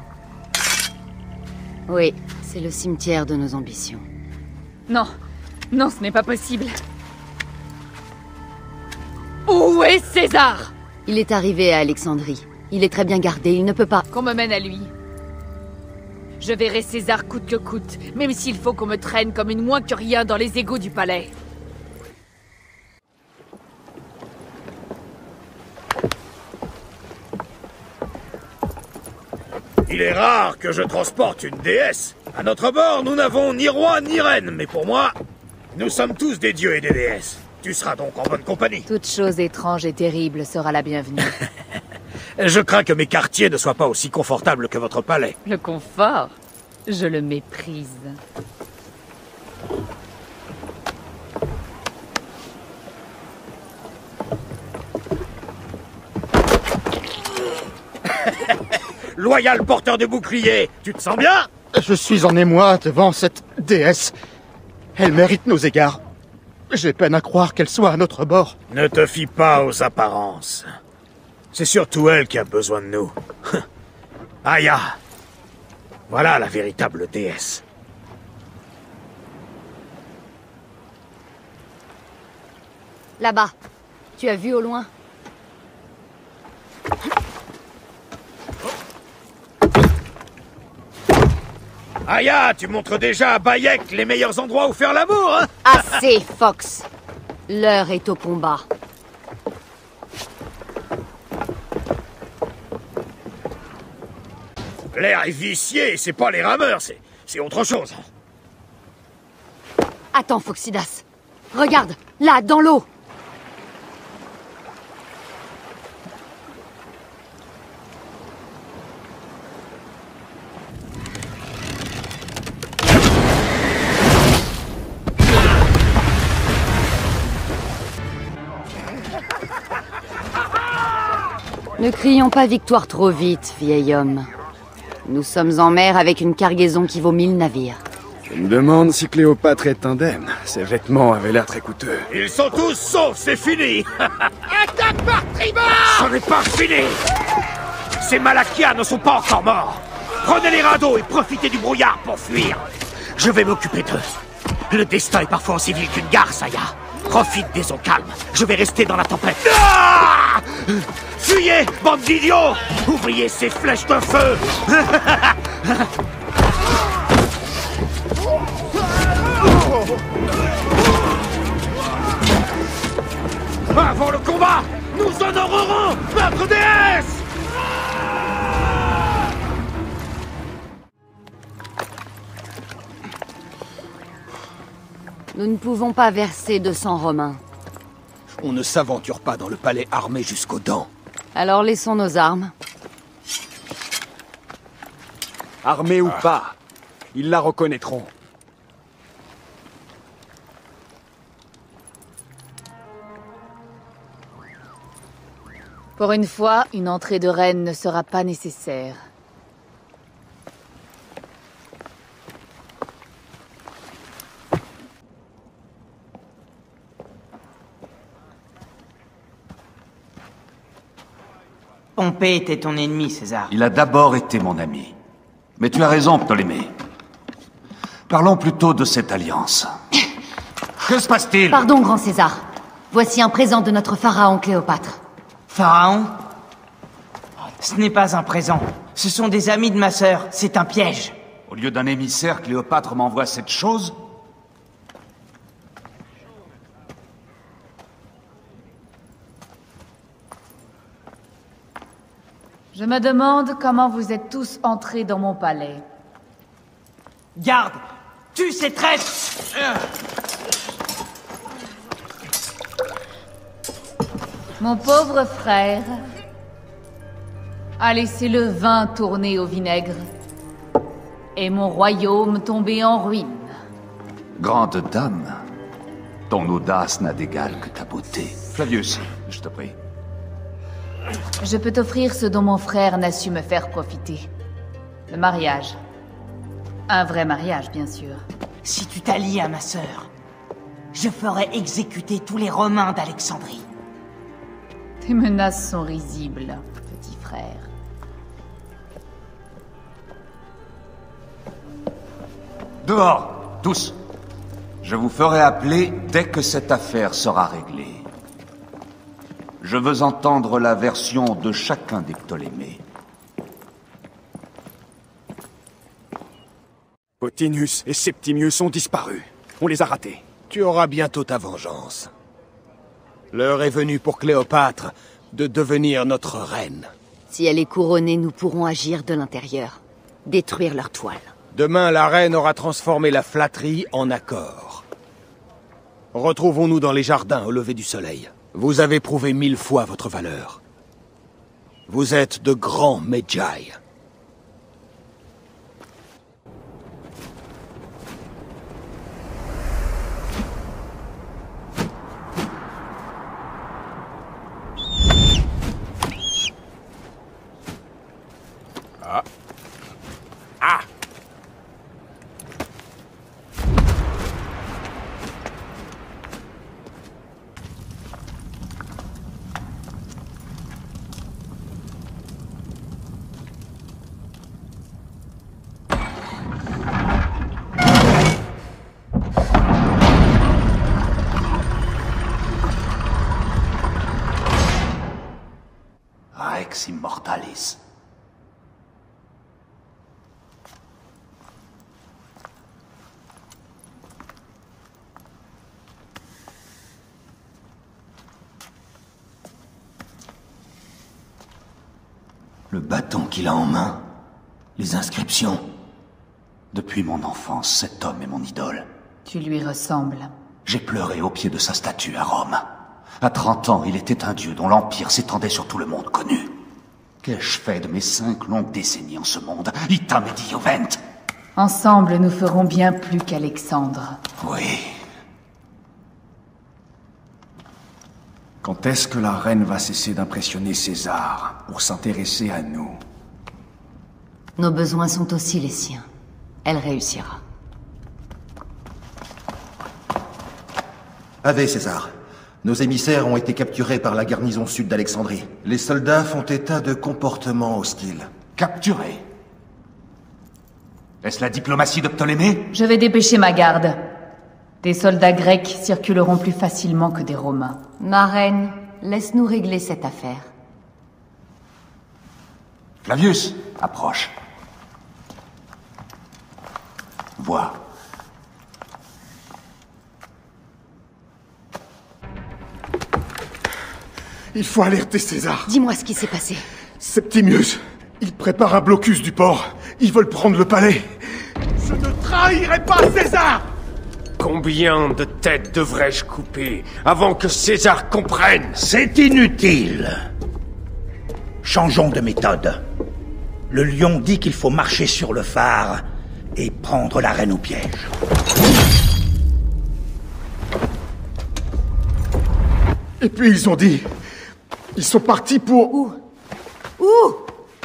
Oui, c'est le cimetière de nos ambitions. Non, non, ce n'est pas possible. Où est César? Il est arrivé à Alexandrie. Il est très bien gardé, il ne peut pas... Qu'on me mène à lui. Je verrai César coûte que coûte, même s'il faut qu'on me traîne comme une moins que rien dans les égouts du palais. Il est rare que je transporte une déesse. À notre bord, nous n'avons ni roi ni reine, mais pour moi, nous sommes tous des dieux et des déesses. Tu seras donc en bonne compagnie. Toute chose étrange et terrible sera la bienvenue. Je crains que mes quartiers ne soient pas aussi confortables que votre palais. Le confort, je le méprise. Loyal porteur de bouclier, tu te sens bien? Je suis en émoi devant cette déesse. Elle mérite nos égards. J'ai peine à croire qu'elle soit à notre bord. Ne te fie pas aux apparences. C'est surtout elle qui a besoin de nous. Aya, voilà la véritable déesse. Là-bas. Tu as vu au loin? Aya, tu montres déjà à Bayek les meilleurs endroits où faire l'amour, hein? Assez, Fox. L'heure est au combat. L'air est vicié, c'est pas les rameurs, c'est... c'est autre chose. Attends, Phoxidas. Regarde, là, dans l'eau. Ne crions pas victoire trop vite, vieil homme. Nous sommes en mer avec une cargaison qui vaut mille navires. Je me demande si Cléopâtre est indemne. Ses vêtements avaient l'air très coûteux. Ils sont tous saufs, c'est fini. Attaque par tribord! Ce n'est pas fini. Ces Malachias ne sont pas encore morts. Prenez les radeaux et profitez du brouillard pour fuir. Je vais m'occuper d'eux. Le destin est parfois aussi vil qu'une gare, Saya. Profite des eaux calmes. Je vais rester dans la tempête. Ah! Fuyez, bande d'idiots! Oubliez ces flèches de feu! Avant le combat, nous honorerons notre déesse! Nous ne pouvons pas verser de sang romain. On ne s'aventure pas dans le palais armé jusqu'aux dents. Alors laissons nos armes. Armés ou pas, ils la reconnaîtront. Pour une fois, une entrée de reine ne sera pas nécessaire. Pompée était ton ennemi, César. Il a d'abord été mon ami. Mais tu as raison, Ptolémée. Parlons plutôt de cette alliance. Que se passe-t-il? Pardon, grand César. Voici un présent de notre pharaon Cléopâtre. Pharaon? Ce n'est pas un présent. Ce sont des amis de ma sœur. C'est un piège. Au lieu d'un émissaire, Cléopâtre m'envoie cette chose? Je me demande comment vous êtes tous entrés dans mon palais. Garde! Tue ces traîtres! Mon pauvre frère a laissé le vin tourner au vinaigre et mon royaume tomber en ruine. Grande dame, ton audace n'a d'égal que ta beauté. Flavius, je te prie. Je peux t'offrir ce dont mon frère n'a su me faire profiter. Le mariage. Un vrai mariage, bien sûr. Si tu t'allies à ma sœur, je ferai exécuter tous les Romains d'Alexandrie. Tes menaces sont risibles, petit frère. Dehors, tous. Je vous ferai appeler dès que cette affaire sera réglée. Je veux entendre la version de chacun des Ptolémées. Pothinus et Septimius ont disparu. On les a ratés. Tu auras bientôt ta vengeance. L'heure est venue pour Cléopâtre de devenir notre reine. Si elle est couronnée, nous pourrons agir de l'intérieur. Détruire leur toile. Demain, la reine aura transformé la flatterie en accord. Retrouvons-nous dans les jardins au lever du soleil. Vous avez prouvé mille fois votre valeur. Vous êtes de grands Medjay. Ah. Ah. Rex Immortalis. Le bâton qu'il a en main, les inscriptions. Depuis mon enfance, cet homme est mon idole. Tu lui ressembles. J'ai pleuré au pied de sa statue à Rome. À trente ans, il était un dieu dont l'empire s'étendait sur tout le monde connu. Qu'ai-je fait de mes cinq longues décennies en ce monde? Itam et Diovent. Ensemble, nous ferons bien plus qu'Alexandre. Oui. Quand est-ce que la reine va cesser d'impressionner César pour s'intéresser à nous? Nos besoins sont aussi les siens. Elle réussira. Avez, César. Nos émissaires ont été capturés par la garnison sud d'Alexandrie. Les soldats font état de comportements hostiles. Capturés? Est-ce la diplomatie de Ptolémée? Je vais dépêcher ma garde. Des soldats grecs circuleront plus facilement que des Romains. Ma reine, laisse-nous régler cette affaire. Flavius, approche. Vois. Il faut alerter César. Dis-moi ce qui s'est passé. Septimius, il prépare un blocus du port. Ils veulent prendre le palais. Je ne trahirai pas César! Combien de têtes devrais-je couper avant que César comprenne? C'est inutile. Changeons de méthode. Le lion dit qu'il faut marcher sur le phare et prendre la reine au piège. Et puis ils ont dit... Ils sont partis pour... Où? Où?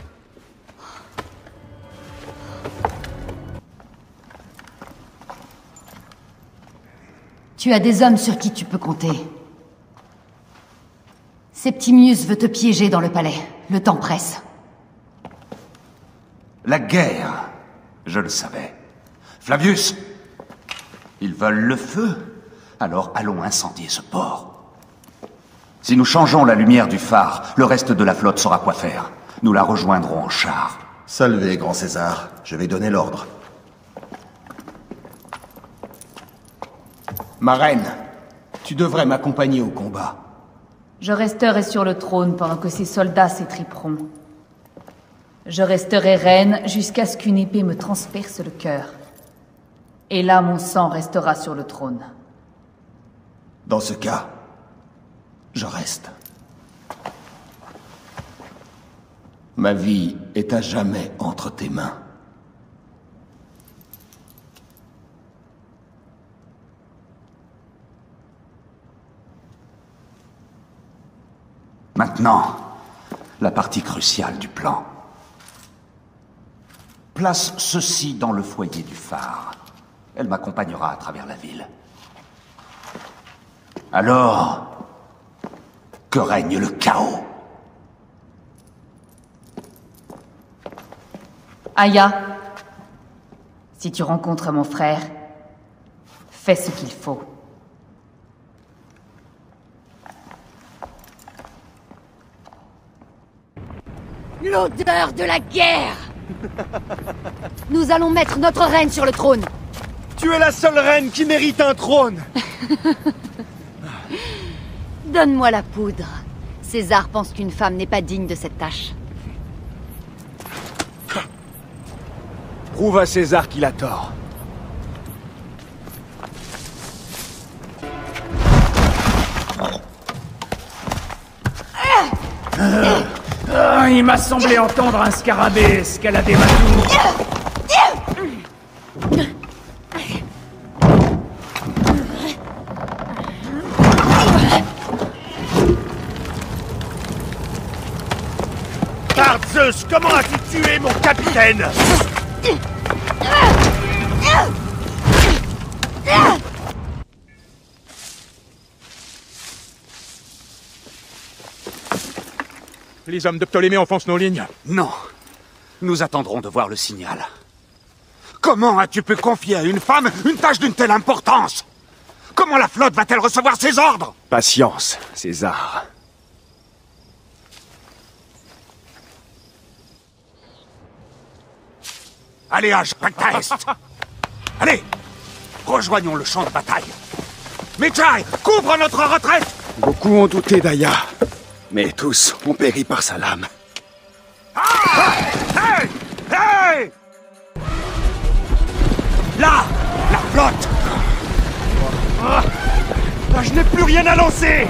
Tu as des hommes sur qui tu peux compter. Septimius veut te piéger dans le palais. Le temps presse. La guerre, je le savais. Flavius, ils veulent le feu, alors allons incendier ce port. Si nous changeons la lumière du phare, le reste de la flotte saura quoi faire. Nous la rejoindrons en char. Salvez, grand César. Je vais donner l'ordre. Ma reine, tu devrais m'accompagner au combat. Je resterai sur le trône pendant que ces soldats s'étriperont. Je resterai reine jusqu'à ce qu'une épée me transperce le cœur. Et là, mon sang restera sur le trône. Dans ce cas, je reste. Ma vie est à jamais entre tes mains. Maintenant, la partie cruciale du plan. Place ceci dans le foyer du phare. Elle m'accompagnera à travers la ville. Alors, que règne le chaos. Aya, si tu rencontres mon frère, fais ce qu'il faut. L'odeur de la guerre! Nous allons mettre notre reine sur le trône. Tu es la seule reine qui mérite un trône. Donne-moi la poudre. César pense qu'une femme n'est pas digne de cette tâche. Prouve à César qu'il a tort. Ah, ah, il m'a semblé entendre un scarabée escalader ma tour. Par Zeus, comment as-tu tué mon capitaine? Les hommes de Ptolémée enfoncent nos lignes. Non. Nous attendrons de voir le signal. Comment as-tu pu confier à une femme une tâche d'une telle importance? Comment la flotte va-t-elle recevoir ses ordres? Patience, César. Allez, Age, Pactaest. Allez, rejoignons le champ de bataille. Medjay, couvre notre retraite. Beaucoup ont douté d'Aya, mais tous ont péri par sa lame. Ah! Hey! Hey! Là, la flotte. Ah, je n'ai plus rien à lancer.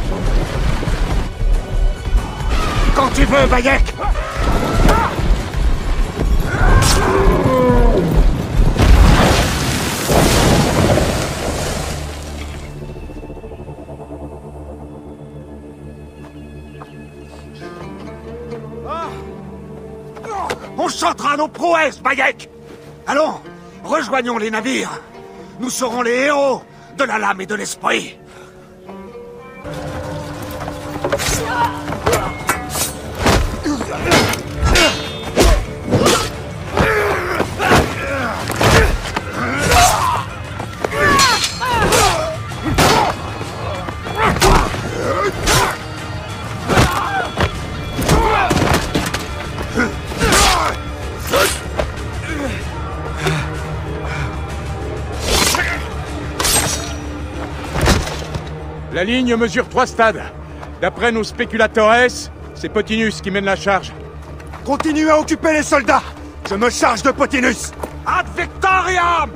Quand tu veux, Bayek. On chantera nos prouesses, Bayek. Allons, rejoignons les navires. Nous serons les héros de la lame et de l'esprit. La ligne mesure trois stades. D'après nos spéculateurs, c'est Potinus qui mène la charge. Continuez à occuper les soldats. Je me charge de Potinus. Ad victoriam!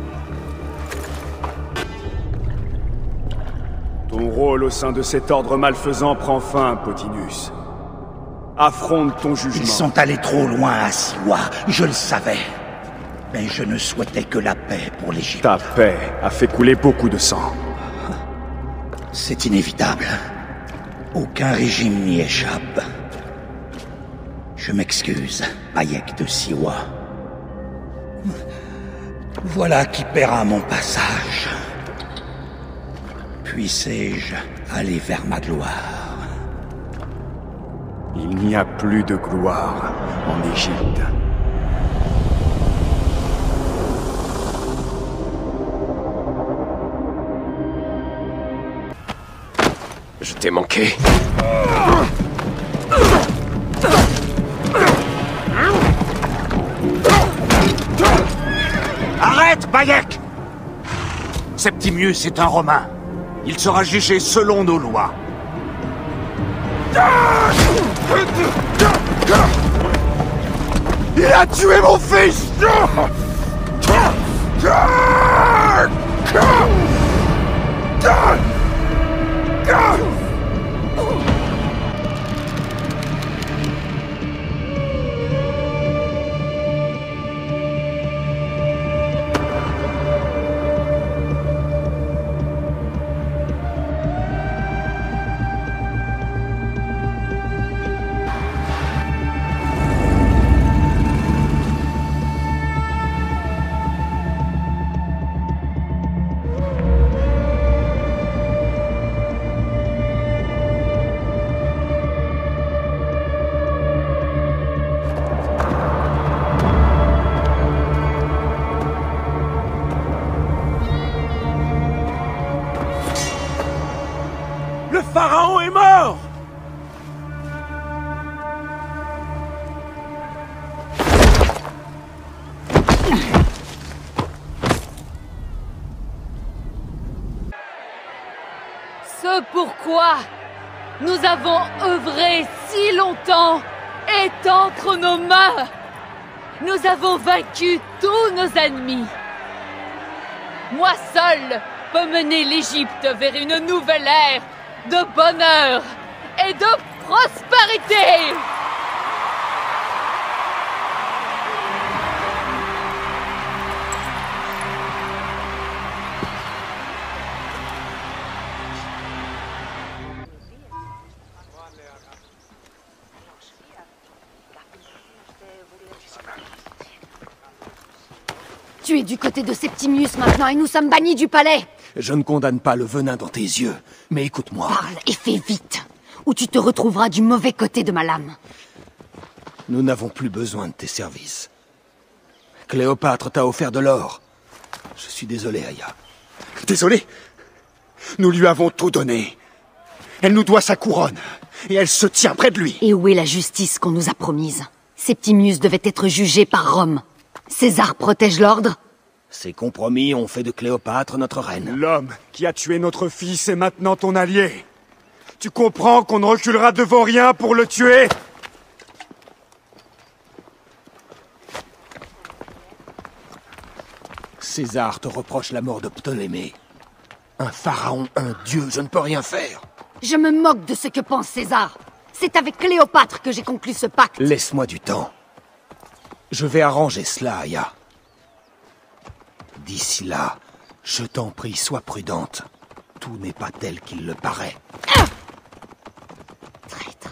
Ton rôle au sein de cet ordre malfaisant prend fin, Potinus. Affronte ton jugement. Ils sont allés trop loin à Siwa, je le savais. Mais je ne souhaitais que la paix pour l'Égypte. Ta paix a fait couler beaucoup de sang. C'est inévitable. Aucun régime n'y échappe. Je m'excuse, Bayek de Siwa. Voilà qui paiera mon passage. Puissé-je aller vers ma gloire? Il n'y a plus de gloire en Égypte. Je t'ai manqué. Arrête, Bayek! Septimius est un Romain. Il sera jugé selon nos lois. Il a tué mon fils! Le pharaon est mort! Ce pourquoi nous avons œuvré si longtemps est entre nos mains. Nous avons vaincu tous nos ennemis. Moi seul peux mener l'Égypte vers une nouvelle ère de bonheur et de prospérité. Tu es du côté de Septimius maintenant et nous sommes bannis du palais. Je ne condamne pas le venin dans tes yeux, mais écoute-moi. Parle et fais vite, ou tu te retrouveras du mauvais côté de ma lame. Nous n'avons plus besoin de tes services. Cléopâtre t'a offert de l'or. Je suis désolé, Aya. Désolé? Nous lui avons tout donné. Elle nous doit sa couronne, et elle se tient près de lui. Et où est la justice qu'on nous a promise? Septimius devait être jugé par Rome. César protège l'ordre? Ces compromis ont fait de Cléopâtre notre reine. L'homme qui a tué notre fils est maintenant ton allié. Tu comprends qu'on ne reculera devant rien pour le tuer? César te reproche la mort de Ptolémée. Un pharaon, un dieu, je ne peux rien faire. Je me moque de ce que pense César. C'est avec Cléopâtre que j'ai conclu ce pacte. Laisse-moi du temps. Je vais arranger cela, Aya. D'ici là, je t'en prie, sois prudente. Tout n'est pas tel qu'il le paraît. Ah! Traître.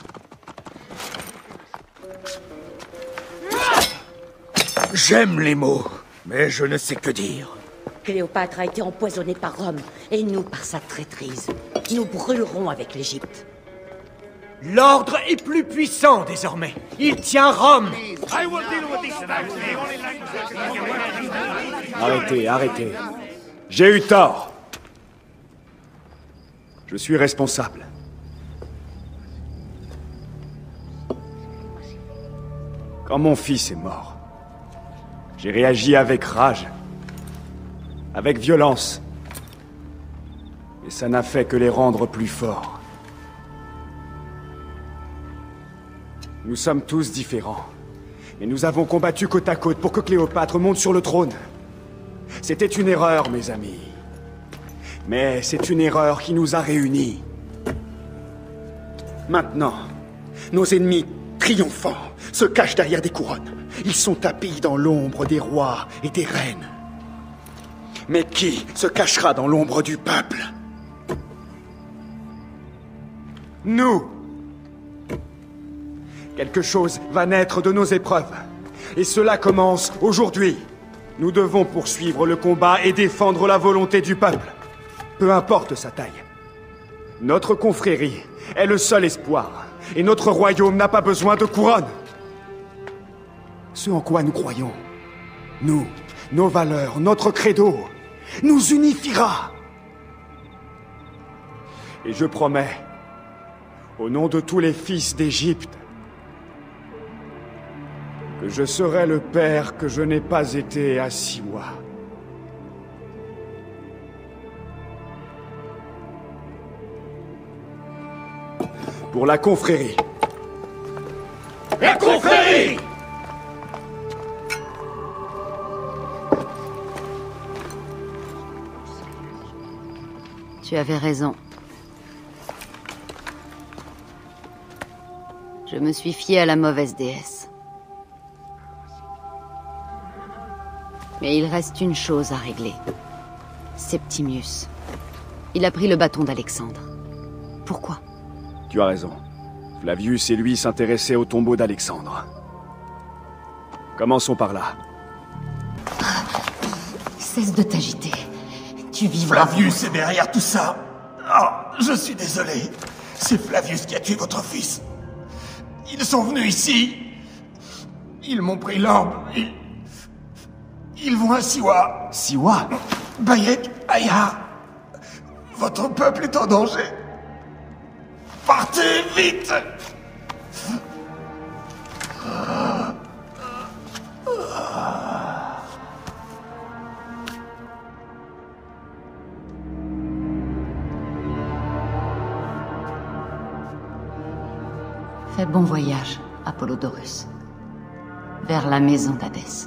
J'aime les mots, mais je ne sais que dire. Cléopâtre a été empoisonnée par Rome, et nous par sa traîtrise. Nous brûlerons avec l'Égypte. L'ordre est plus puissant désormais. Il tient Rome. Arrêtez, arrêtez. J'ai eu tort. Je suis responsable. Quand mon fils est mort, j'ai réagi avec rage, avec violence. Et ça n'a fait que les rendre plus forts. Nous sommes tous différents. Et nous avons combattu côte à côte pour que Cléopâtre monte sur le trône. C'était une erreur, mes amis. Mais c'est une erreur qui nous a réunis. Maintenant, nos ennemis triomphants se cachent derrière des couronnes. Ils sont tapis dans l'ombre des rois et des reines. Mais qui se cachera dans l'ombre du peuple? Nous! Quelque chose va naître de nos épreuves. Et cela commence aujourd'hui. Nous devons poursuivre le combat et défendre la volonté du peuple. Peu importe sa taille. Notre confrérie est le seul espoir. Et notre royaume n'a pas besoin de couronne. Ce en quoi nous croyons, nous, nos valeurs, notre credo, nous unifiera. Et je promets, au nom de tous les fils d'Égypte, que je serai le père que je n'ai pas été à Siwa. Pour la confrérie. La confrérie! Tu avais raison. Je me suis fié à la mauvaise déesse. Mais il reste une chose à régler. Septimius. Il a pris le bâton d'Alexandre. Pourquoi? Tu as raison. Flavius et lui s'intéressaient au tombeau d'Alexandre. Commençons par là. Cesse de t'agiter. Tu vivras... Flavius est derrière tout ça. Oh, je suis désolé. C'est Flavius qui a tué votre fils. Ils sont venus ici. Ils m'ont pris l'orbe. Ils... Ils vont à Siwa. Siwa? Bayek, Aya. Votre peuple est en danger. Partez, vite! Fais bon voyage, Apollodorus. Vers la maison d'Hadès.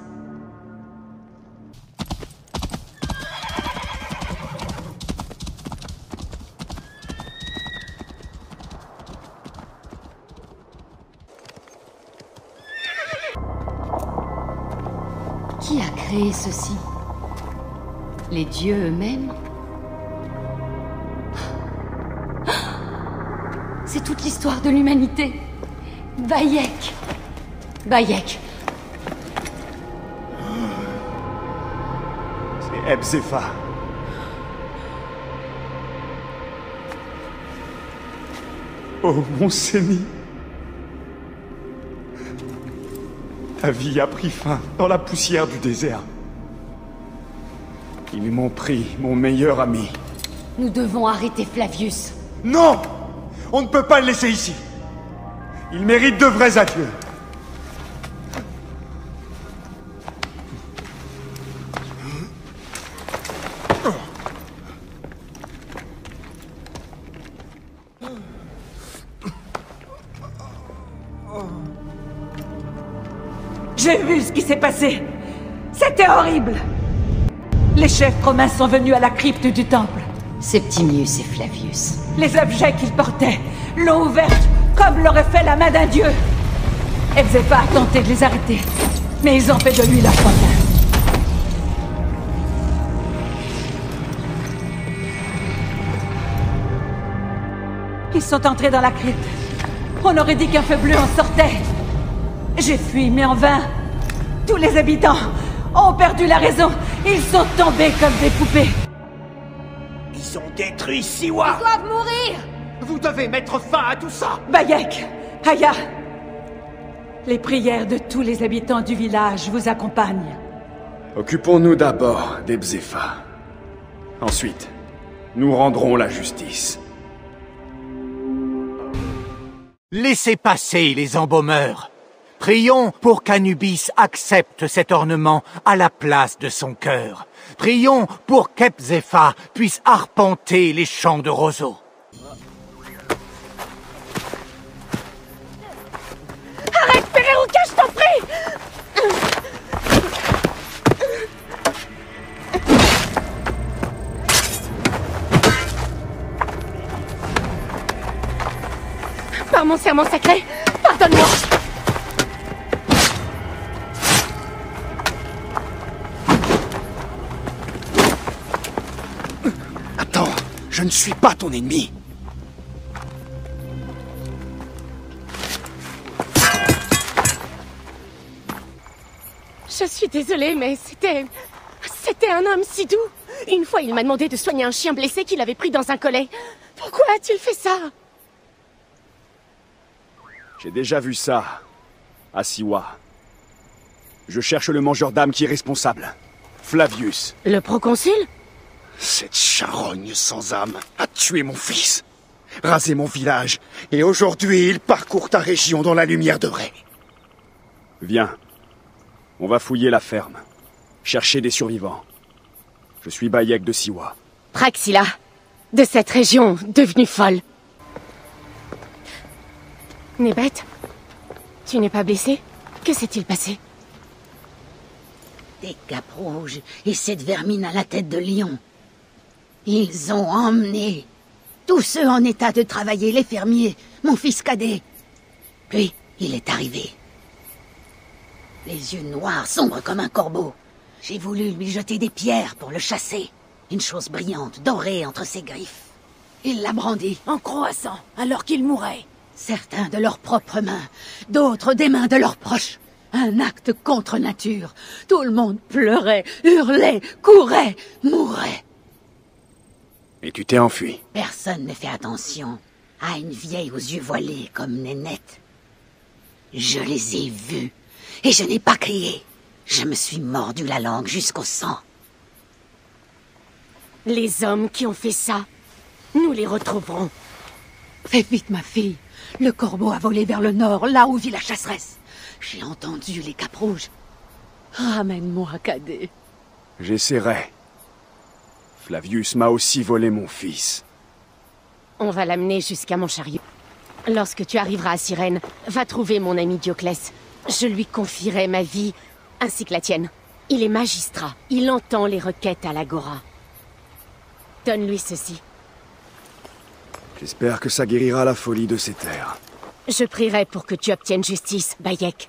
Qui a créé ceci? Les dieux eux-mêmes? C'est toute l'histoire de l'humanité. Bayek. Bayek. C'est Ebzepha. Oh, mon Sémi. Ta vie a pris fin dans la poussière du désert. Ils m'ont pris mon meilleur ami. Nous devons arrêter Flavius. Non! On ne peut pas le laisser ici. Il mérite de vrais adieux. J'ai vu ce qui s'est passé. C'était horrible. Les chefs romains sont venus à la crypte du temple. Septimius et Flavius. Les objets qu'ils portaient l'ont ouverte comme l'aurait fait la main d'un dieu. Ebzepha a tenté de les arrêter, mais ils ont fait de lui leur pantin. Ils sont entrés dans la crypte. On aurait dit qu'un feu bleu en sortait. J'ai fui, mais en vain. Tous les habitants ont perdu la raison. Ils sont tombés comme des poupées. Ils ont détruit Siwa. Ils doivent mourir. Vous devez mettre fin à tout ça! Bayek! Aya! Les prières de tous les habitants du village vous accompagnent. Occupons-nous d'abord d'Ebzefa. Ensuite, nous rendrons la justice. Laissez passer les embaumeurs. Prions pour qu'Anubis accepte cet ornement à la place de son cœur. Prions pour qu'Ebzefa puisse arpenter les champs de roseaux. Arrête, Pereruka, je t'en prie! Par mon serment sacré, pardonne-moi! Attends, je ne suis pas ton ennemi. Je suis désolée, mais c'était... C'était un homme si doux. Une fois, il m'a demandé de soigner un chien blessé qu'il avait pris dans un collet. Pourquoi a-t-il fait ça? J'ai déjà vu ça, à Siwa. Je cherche le mangeur d'âme qui est responsable. Flavius. Le proconsul? Cette charogne sans âme a tué mon fils, rasé mon village, et aujourd'hui il parcourt ta région dans la lumière de Ré. Viens. On va fouiller la ferme. Chercher des survivants. Je suis Bayek de Siwa. Praxila, de cette région devenue folle. Nebet, tu n'es pas blessé? Que s'est-il passé? Des capes rouges et cette vermine à la tête de lion. Ils ont emmené tous ceux en état de travailler, les fermiers, mon fils cadet. Puis, il est arrivé. Les yeux noirs, sombres comme un corbeau. J'ai voulu lui jeter des pierres pour le chasser. Une chose brillante, dorée entre ses griffes. Il l'a brandie en croassant alors qu'il mourait. Certains de leurs propres mains, d'autres des mains de leurs proches. Un acte contre nature. Tout le monde pleurait, hurlait, courait, mourait. Et tu t'es enfui. Personne ne fait attention à une vieille aux yeux voilés comme Nénette. Je les ai vus, et je n'ai pas crié. Je me suis mordu la langue jusqu'au sang. Les hommes qui ont fait ça, nous les retrouverons. Fais vite, ma fille. Le corbeau a volé vers le nord, là où vit la chasseresse. J'ai entendu les capes rouges. Ramène-moi, cadet. J'essaierai. Flavius m'a aussi volé mon fils. On va l'amener jusqu'à mon chariot. Lorsque tu arriveras à Cyrène, va trouver mon ami Dioclès. Je lui confierai ma vie, ainsi que la tienne. Il est magistrat. Il entend les requêtes à l'Agora. Donne-lui ceci. J'espère que ça guérira la folie de ces terres. Je prierai pour que tu obtiennes justice, Bayek.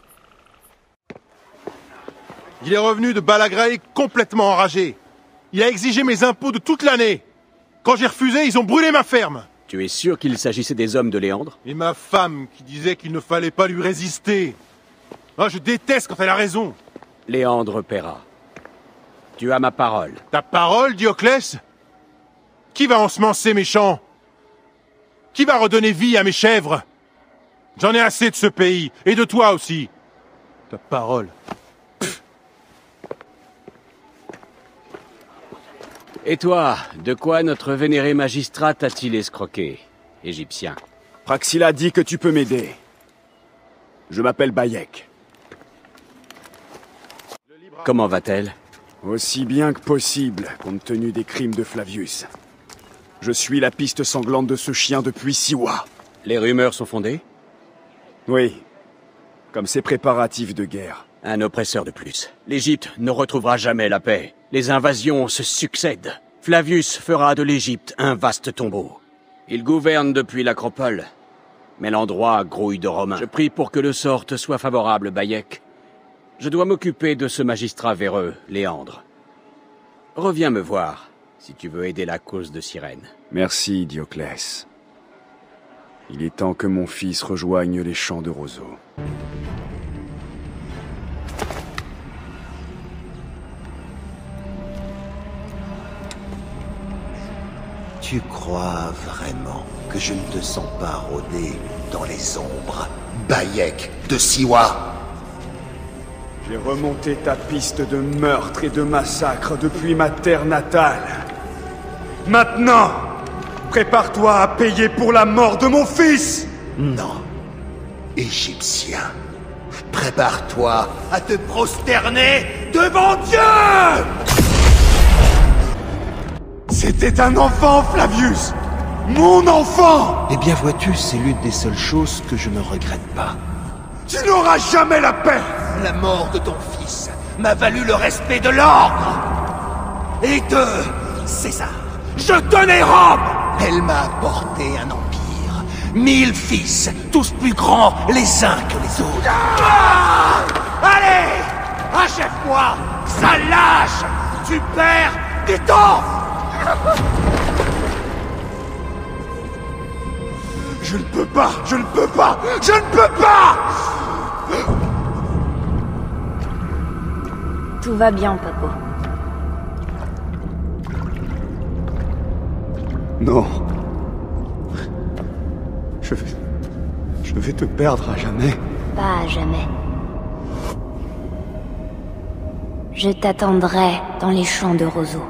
Il est revenu de Balagrae complètement enragé. Il a exigé mes impôts de toute l'année. Quand j'ai refusé, ils ont brûlé ma ferme. Tu es sûr qu'il s'agissait des hommes de Léandre? Et ma femme qui disait qu'il ne fallait pas lui résister. Ah, je déteste quand elle a raison. Léandre paiera. Tu as ma parole. Ta parole, Dioclès? Qui va ensemencer mes champs? Qui va redonner vie à mes chèvres? J'en ai assez de ce pays, et de toi aussi. Ta parole. Et toi, de quoi notre vénéré magistrat t'a-t-il escroqué, Égyptien? Praxila dit que tu peux m'aider. Je m'appelle Bayek. Comment va-t-elle? Aussi bien que possible, compte tenu des crimes de Flavius. Je suis la piste sanglante de ce chien depuis Siwa. Les rumeurs sont fondées? Oui. Comme ses préparatifs de guerre. Un oppresseur de plus. L'Égypte ne retrouvera jamais la paix. Les invasions se succèdent. Flavius fera de l'Égypte un vaste tombeau. Il gouverne depuis l'Acropole. Mais l'endroit grouille de Romains. Je prie pour que le sort te soit favorable, Bayek. Je dois m'occuper de ce magistrat véreux, Léandre. Reviens me voir, si tu veux aider la cause de Cyrène. Merci, Dioclès. Il est temps que mon fils rejoigne les champs de roseaux. Tu Tu crois vraiment que je ne te sens pas rôder dans les ombres, Bayek de Siwa? J'ai remonté ta piste de meurtre et de massacre depuis ma terre natale. Maintenant, prépare-toi à payer pour la mort de mon fils! Non. Égyptien, prépare-toi à te prosterner devant Dieu! C'était un enfant, Flavius! Mon enfant! Eh bien, vois-tu, c'est l'une des seules choses que je ne regrette pas. Tu n'auras jamais la paix! La mort de ton fils m'a valu le respect de l'ordre et de César. Je tenais Rome! Elle m'a apporté un empire. Mille fils, tous plus grands les uns que les autres. Ah! Allez! Achève-moi! Ça lâche! Tu perds du temps! Je ne peux pas! Je ne peux pas! Je ne peux pas! Tout va bien, Papo. Non. Je vais... Je vais te perdre à jamais. Pas à jamais. Je t'attendrai dans les champs de roseaux.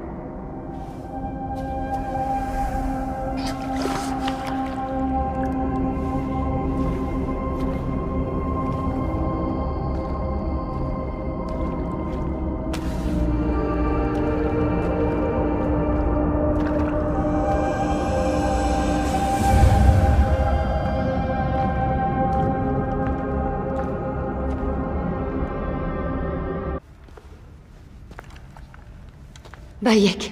Bayek.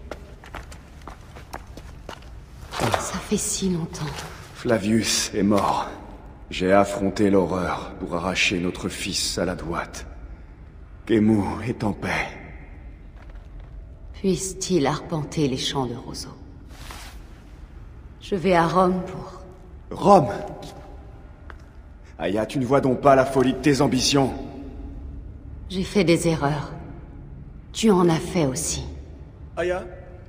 Ça fait si longtemps. Flavius est mort. J'ai affronté l'horreur pour arracher notre fils à la droite. Kemu est en paix. Puisse-t-il arpenter les champs de roseaux. Je vais à Rome pour... Rome? Aya, tu ne vois donc pas la folie de tes ambitions? J'ai fait des erreurs. Tu en as fait aussi. Aya?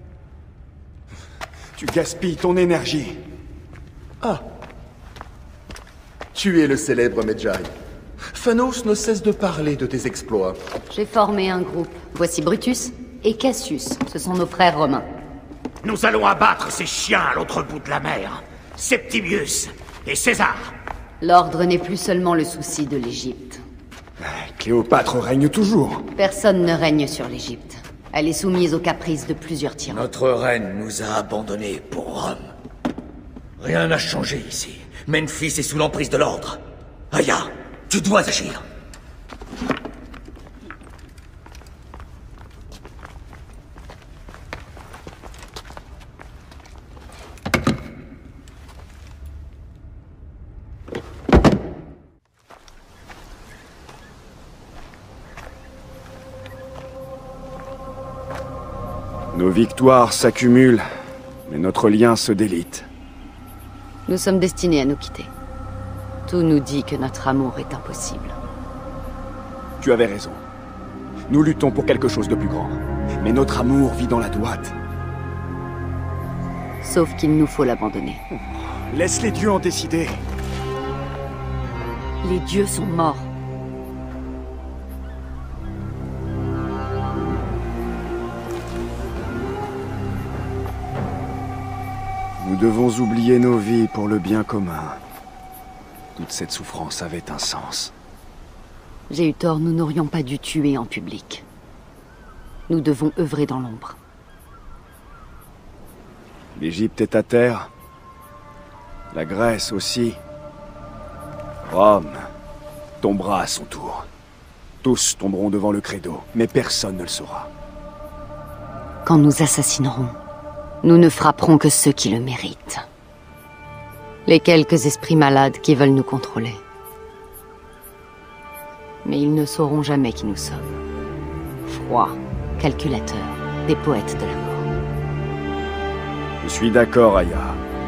Tu gaspilles ton énergie. Ah. Tu es le célèbre Medjay. Phanos ne cesse de parler de tes exploits. J'ai formé un groupe. Voici Brutus et Cassius. Ce sont nos frères romains. Nous allons abattre ces chiens à l'autre bout de la mer. Septimius et César. L'ordre n'est plus seulement le souci de l'Égypte. Cléopâtre règne toujours. Personne ne règne sur l'Égypte. Elle est soumise aux caprices de plusieurs tyrans. Notre reine nous a abandonnés pour Rome. Rien n'a changé ici. Memphis est sous l'emprise de l'ordre. Aya, tu dois agir. Nos victoires s'accumulent, mais notre lien se délite. Nous sommes destinés à nous quitter. Tout nous dit que notre amour est impossible. Tu avais raison. Nous luttons pour quelque chose de plus grand. Mais notre amour vit dans la droite. Sauf qu'il nous faut l'abandonner. Laisse les dieux en décider. Les dieux sont morts. Nous devons oublier nos vies pour le bien commun. Toute cette souffrance avait un sens. J'ai eu tort, nous n'aurions pas dû tuer en public. Nous devons œuvrer dans l'ombre. L'Égypte est à terre. La Grèce aussi. Rome tombera à son tour. Tous tomberont devant le credo, mais personne ne le saura. Quand nous assassinerons, nous ne frapperons que ceux qui le méritent. Les quelques esprits malades qui veulent nous contrôler. Mais ils ne sauront jamais qui nous sommes. Froids, calculateurs, des poètes de la mort. Je suis d'accord, Aya.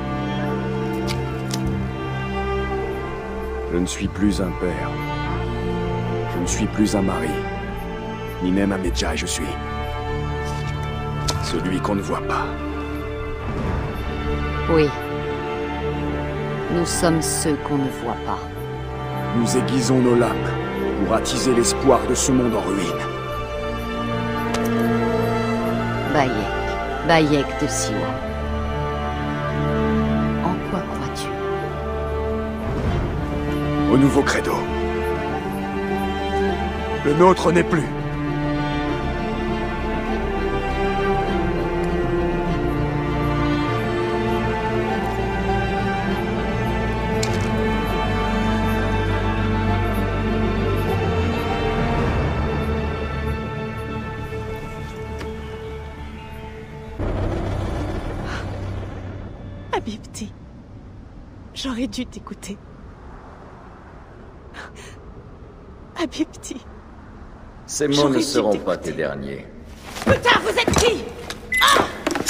Je ne suis plus un père. Je ne suis plus un mari. Ni même un Medjay, je suis celui qu'on ne voit pas. Oui. Nous sommes ceux qu'on ne voit pas. Nous aiguisons nos lames pour attiser l'espoir de ce monde en ruine. Bayek. Bayek de Siwa. En quoi crois-tu? Au nouveau credo. Le nôtre n'est plus. Habibti, j'aurais dû t'écouter. Habibti. Ces mots ne seront pas tes derniers. Putain, vous êtes qui? Ah!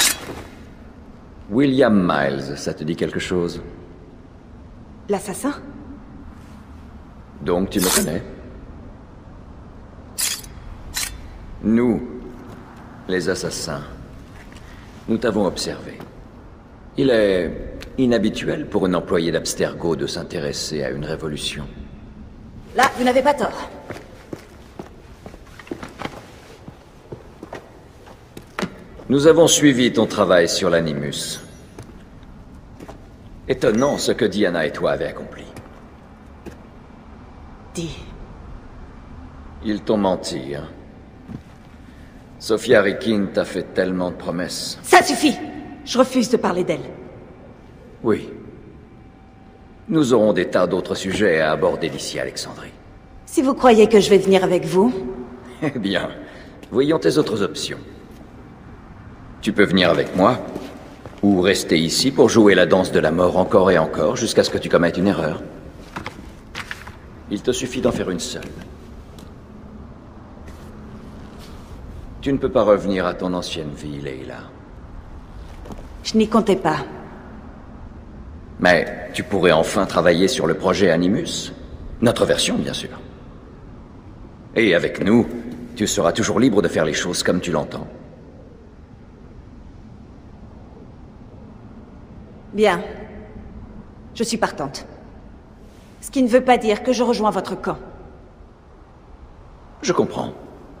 William Miles, ça te dit quelque chose? L'assassin? Donc tu me connais? Nous, les assassins, nous t'avons observé. Il est inhabituel pour un employé d'Abstergo de s'intéresser à une révolution. Là, vous n'avez pas tort. Nous avons suivi ton travail sur l'Animus. Étonnant ce que Diana et toi avez accompli. Dis. Ils t'ont menti, hein? Sophia Rikin t'a fait tellement de promesses. Ça suffit! Je refuse de parler d'elle. Oui. Nous aurons des tas d'autres sujets à aborder d'ici Alexandrie. Si vous croyez que je vais venir avec vous... Eh bien, voyons tes autres options. Tu peux venir avec moi, ou rester ici pour jouer la danse de la mort encore et encore jusqu'à ce que tu commettes une erreur. Il te suffit d'en faire une seule. Tu ne peux pas revenir à ton ancienne vie, Leila. Je n'y comptais pas. Mais tu pourrais enfin travailler sur le projet Animus. Notre version, bien sûr. Et avec nous, tu seras toujours libre de faire les choses comme tu l'entends. Bien. Je suis partante. Ce qui ne veut pas dire que je rejoins votre camp. Je comprends.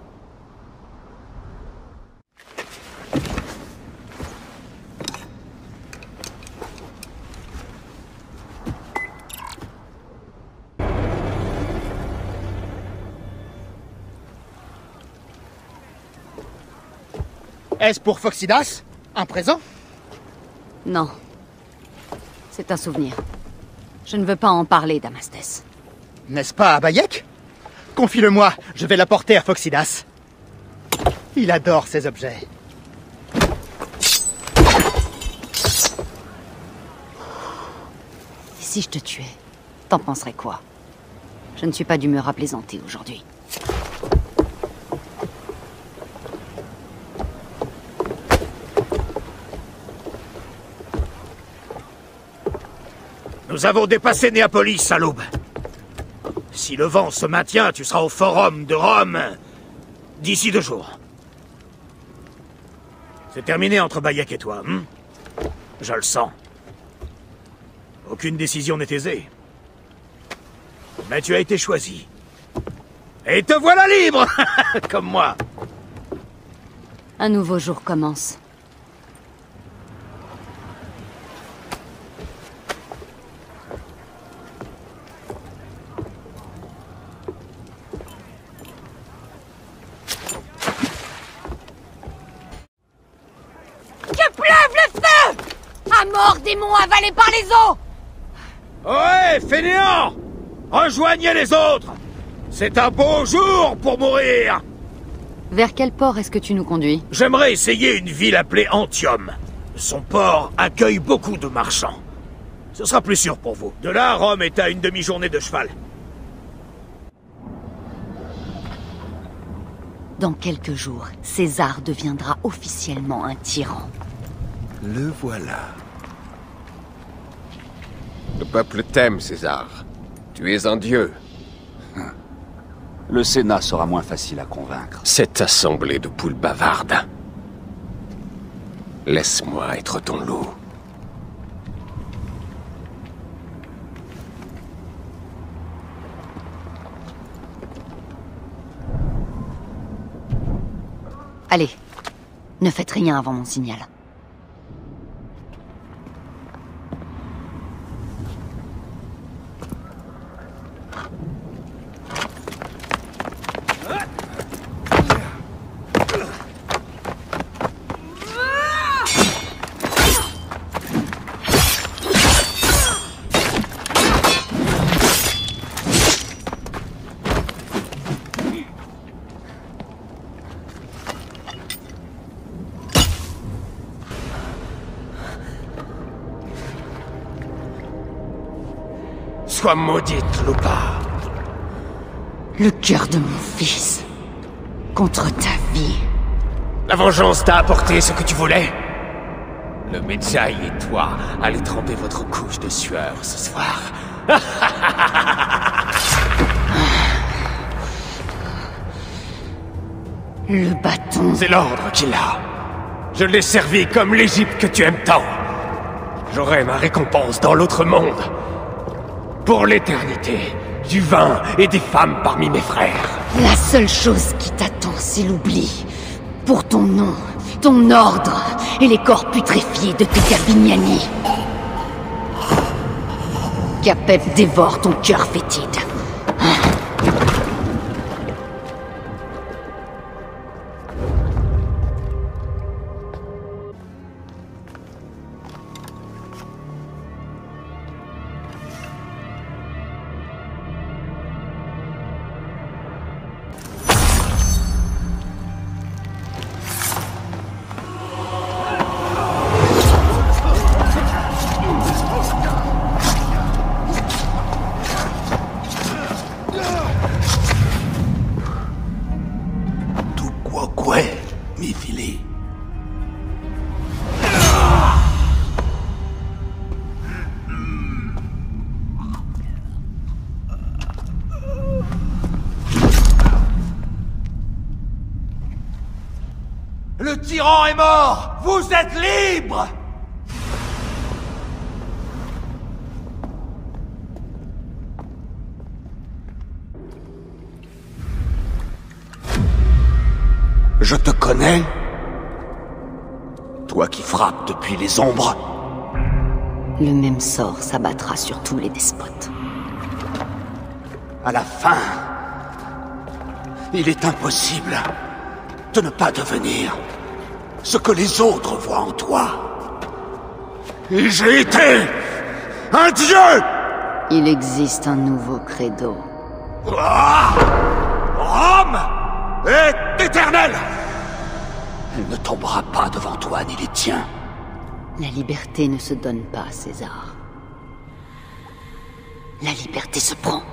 Est-ce pour Phoxidas? Un présent? Non. C'est un souvenir. Je ne veux pas en parler, Damastes. N'est-ce pas à Bayek? Confie-le-moi, je vais l'apporter à Phoxidas. Il adore ces objets. Et si je te tuais, t'en penserais quoi? Je ne suis pas d'humeur à plaisanter aujourd'hui. Nous avons dépassé Néapolis à l'aube. Si le vent se maintient, tu seras au Forum de Rome d'ici deux jours. C'est terminé entre Bayek et toi, hein? Je le sens. Aucune décision n'est aisée. Mais tu as été choisi. Et te voilà libre. Comme moi. Un nouveau jour commence. À mort, démon avalé par les eaux! Ouais, fainéant! Rejoignez les autres! C'est un beau jour pour mourir! Vers quel port est-ce que tu nous conduis? J'aimerais essayer une ville appelée Antium. Son port accueille beaucoup de marchands. Ce sera plus sûr pour vous. De là, Rome est à une demi-journée de cheval. Dans quelques jours, César deviendra officiellement un tyran. Le voilà. Le peuple t'aime, César. Tu es un dieu. Le Sénat sera moins facile à convaincre. Cette assemblée de poules bavardes. Laisse-moi être ton loup. Allez, ne faites rien avant mon signal. Sois maudite, Lupa. Le cœur de mon fils. Contre ta vie. La vengeance t'a apporté ce que tu voulais. Le Medjay et toi allez tremper votre couche de sueur ce soir. Le bâton. C'est l'ordre qu'il a. Je l'ai servi comme l'Égypte que tu aimes tant. J'aurai ma récompense dans l'autre monde. Pour l'éternité, du vin et des femmes parmi mes frères. La seule chose qui t'attend, c'est l'oubli. Pour ton nom, ton ordre et les corps putréfiés de tes Carbignani. Capep dévore ton cœur fétide. Le tyran est mort! Vous êtes libre! Je te connais? Toi qui frappes depuis les ombres? Le même sort s'abattra sur tous les despotes. À la fin, il est impossible de ne pas devenir ce que les autres voient en toi. Et j'ai été un dieu! Il existe un nouveau credo. Ah! Rome est éternelle! Elle ne tombera pas devant toi ni les tiens. La liberté ne se donne pas, César. La liberté se prend.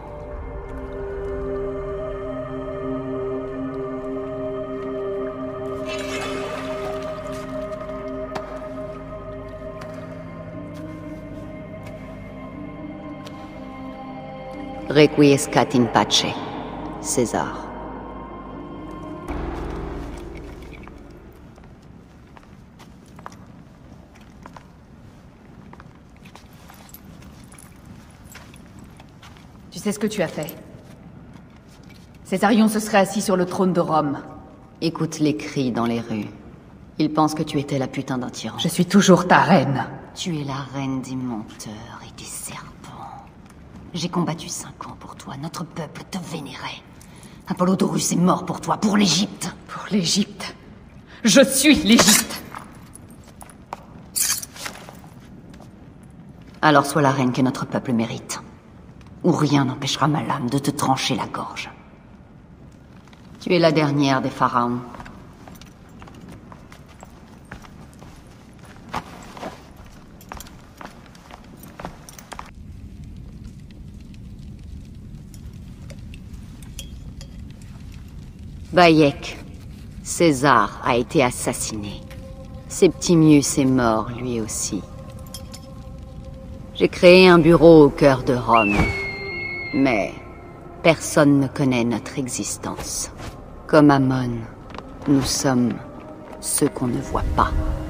Requiescat in pace, César. Tu sais ce que tu as fait? Césarion se serait assis sur le trône de Rome. Écoute les cris dans les rues. Ils pensent que tu étais la putain d'un tyran. Je suis toujours ta reine. Tu es la reine des menteurs et des serpents. J'ai combattu cinq ans pour toi. Notre peuple te vénérait. Apollodorus est mort pour toi, pour l'Égypte. Pour l'Égypte? Je suis l'Égypte! Alors sois la reine que notre peuple mérite. Ou rien n'empêchera ma lame de te trancher la gorge. Tu es la dernière des pharaons. Bayek, César a été assassiné. Septimius est mort, lui aussi. J'ai créé un bureau au cœur de Rome. Mais personne ne connaît notre existence. Comme Amon, nous sommes ceux qu'on ne voit pas.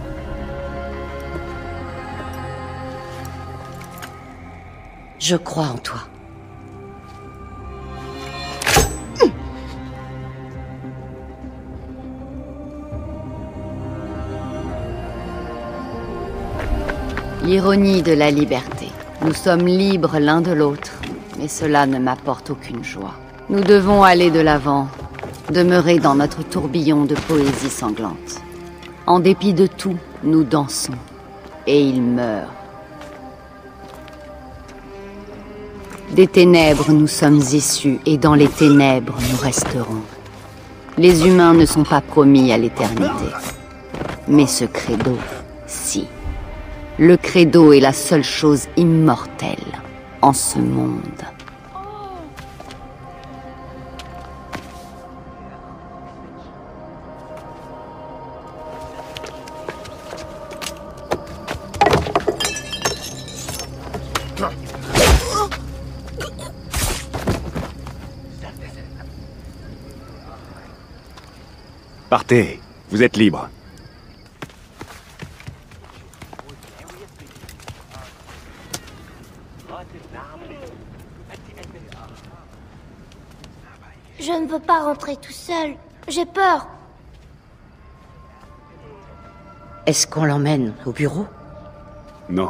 Je crois en toi. L'ironie de la liberté. Nous sommes libres l'un de l'autre, mais cela ne m'apporte aucune joie. Nous devons aller de l'avant, demeurer dans notre tourbillon de poésie sanglante. En dépit de tout, nous dansons, et il meurt. Des ténèbres nous sommes issus, et dans les ténèbres nous resterons. Les humains ne sont pas promis à l'éternité. Mais ce credo, si. Le credo est la seule chose immortelle en ce monde. Partez, vous êtes libre. Je ne veux pas rentrer tout seul. J'ai peur. Est-ce qu'on l'emmène au bureau? Non.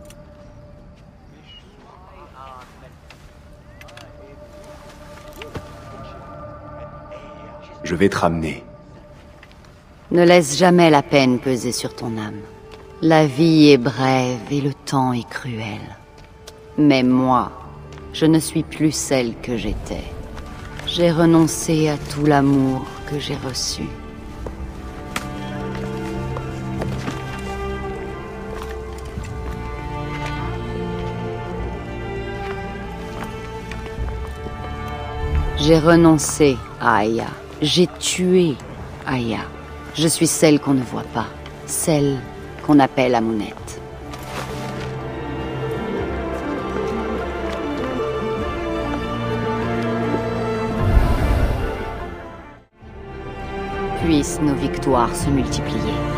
Je vais te ramener. Ne laisse jamais la peine peser sur ton âme. La vie est brève et le temps est cruel. Mais moi, je ne suis plus celle que j'étais. J'ai renoncé à tout l'amour que j'ai reçu. J'ai renoncé à Aya. J'ai tué Aya. Je suis celle qu'on ne voit pas. Celle qu'on appelle Amounette. Puissent nos victoires se multiplier.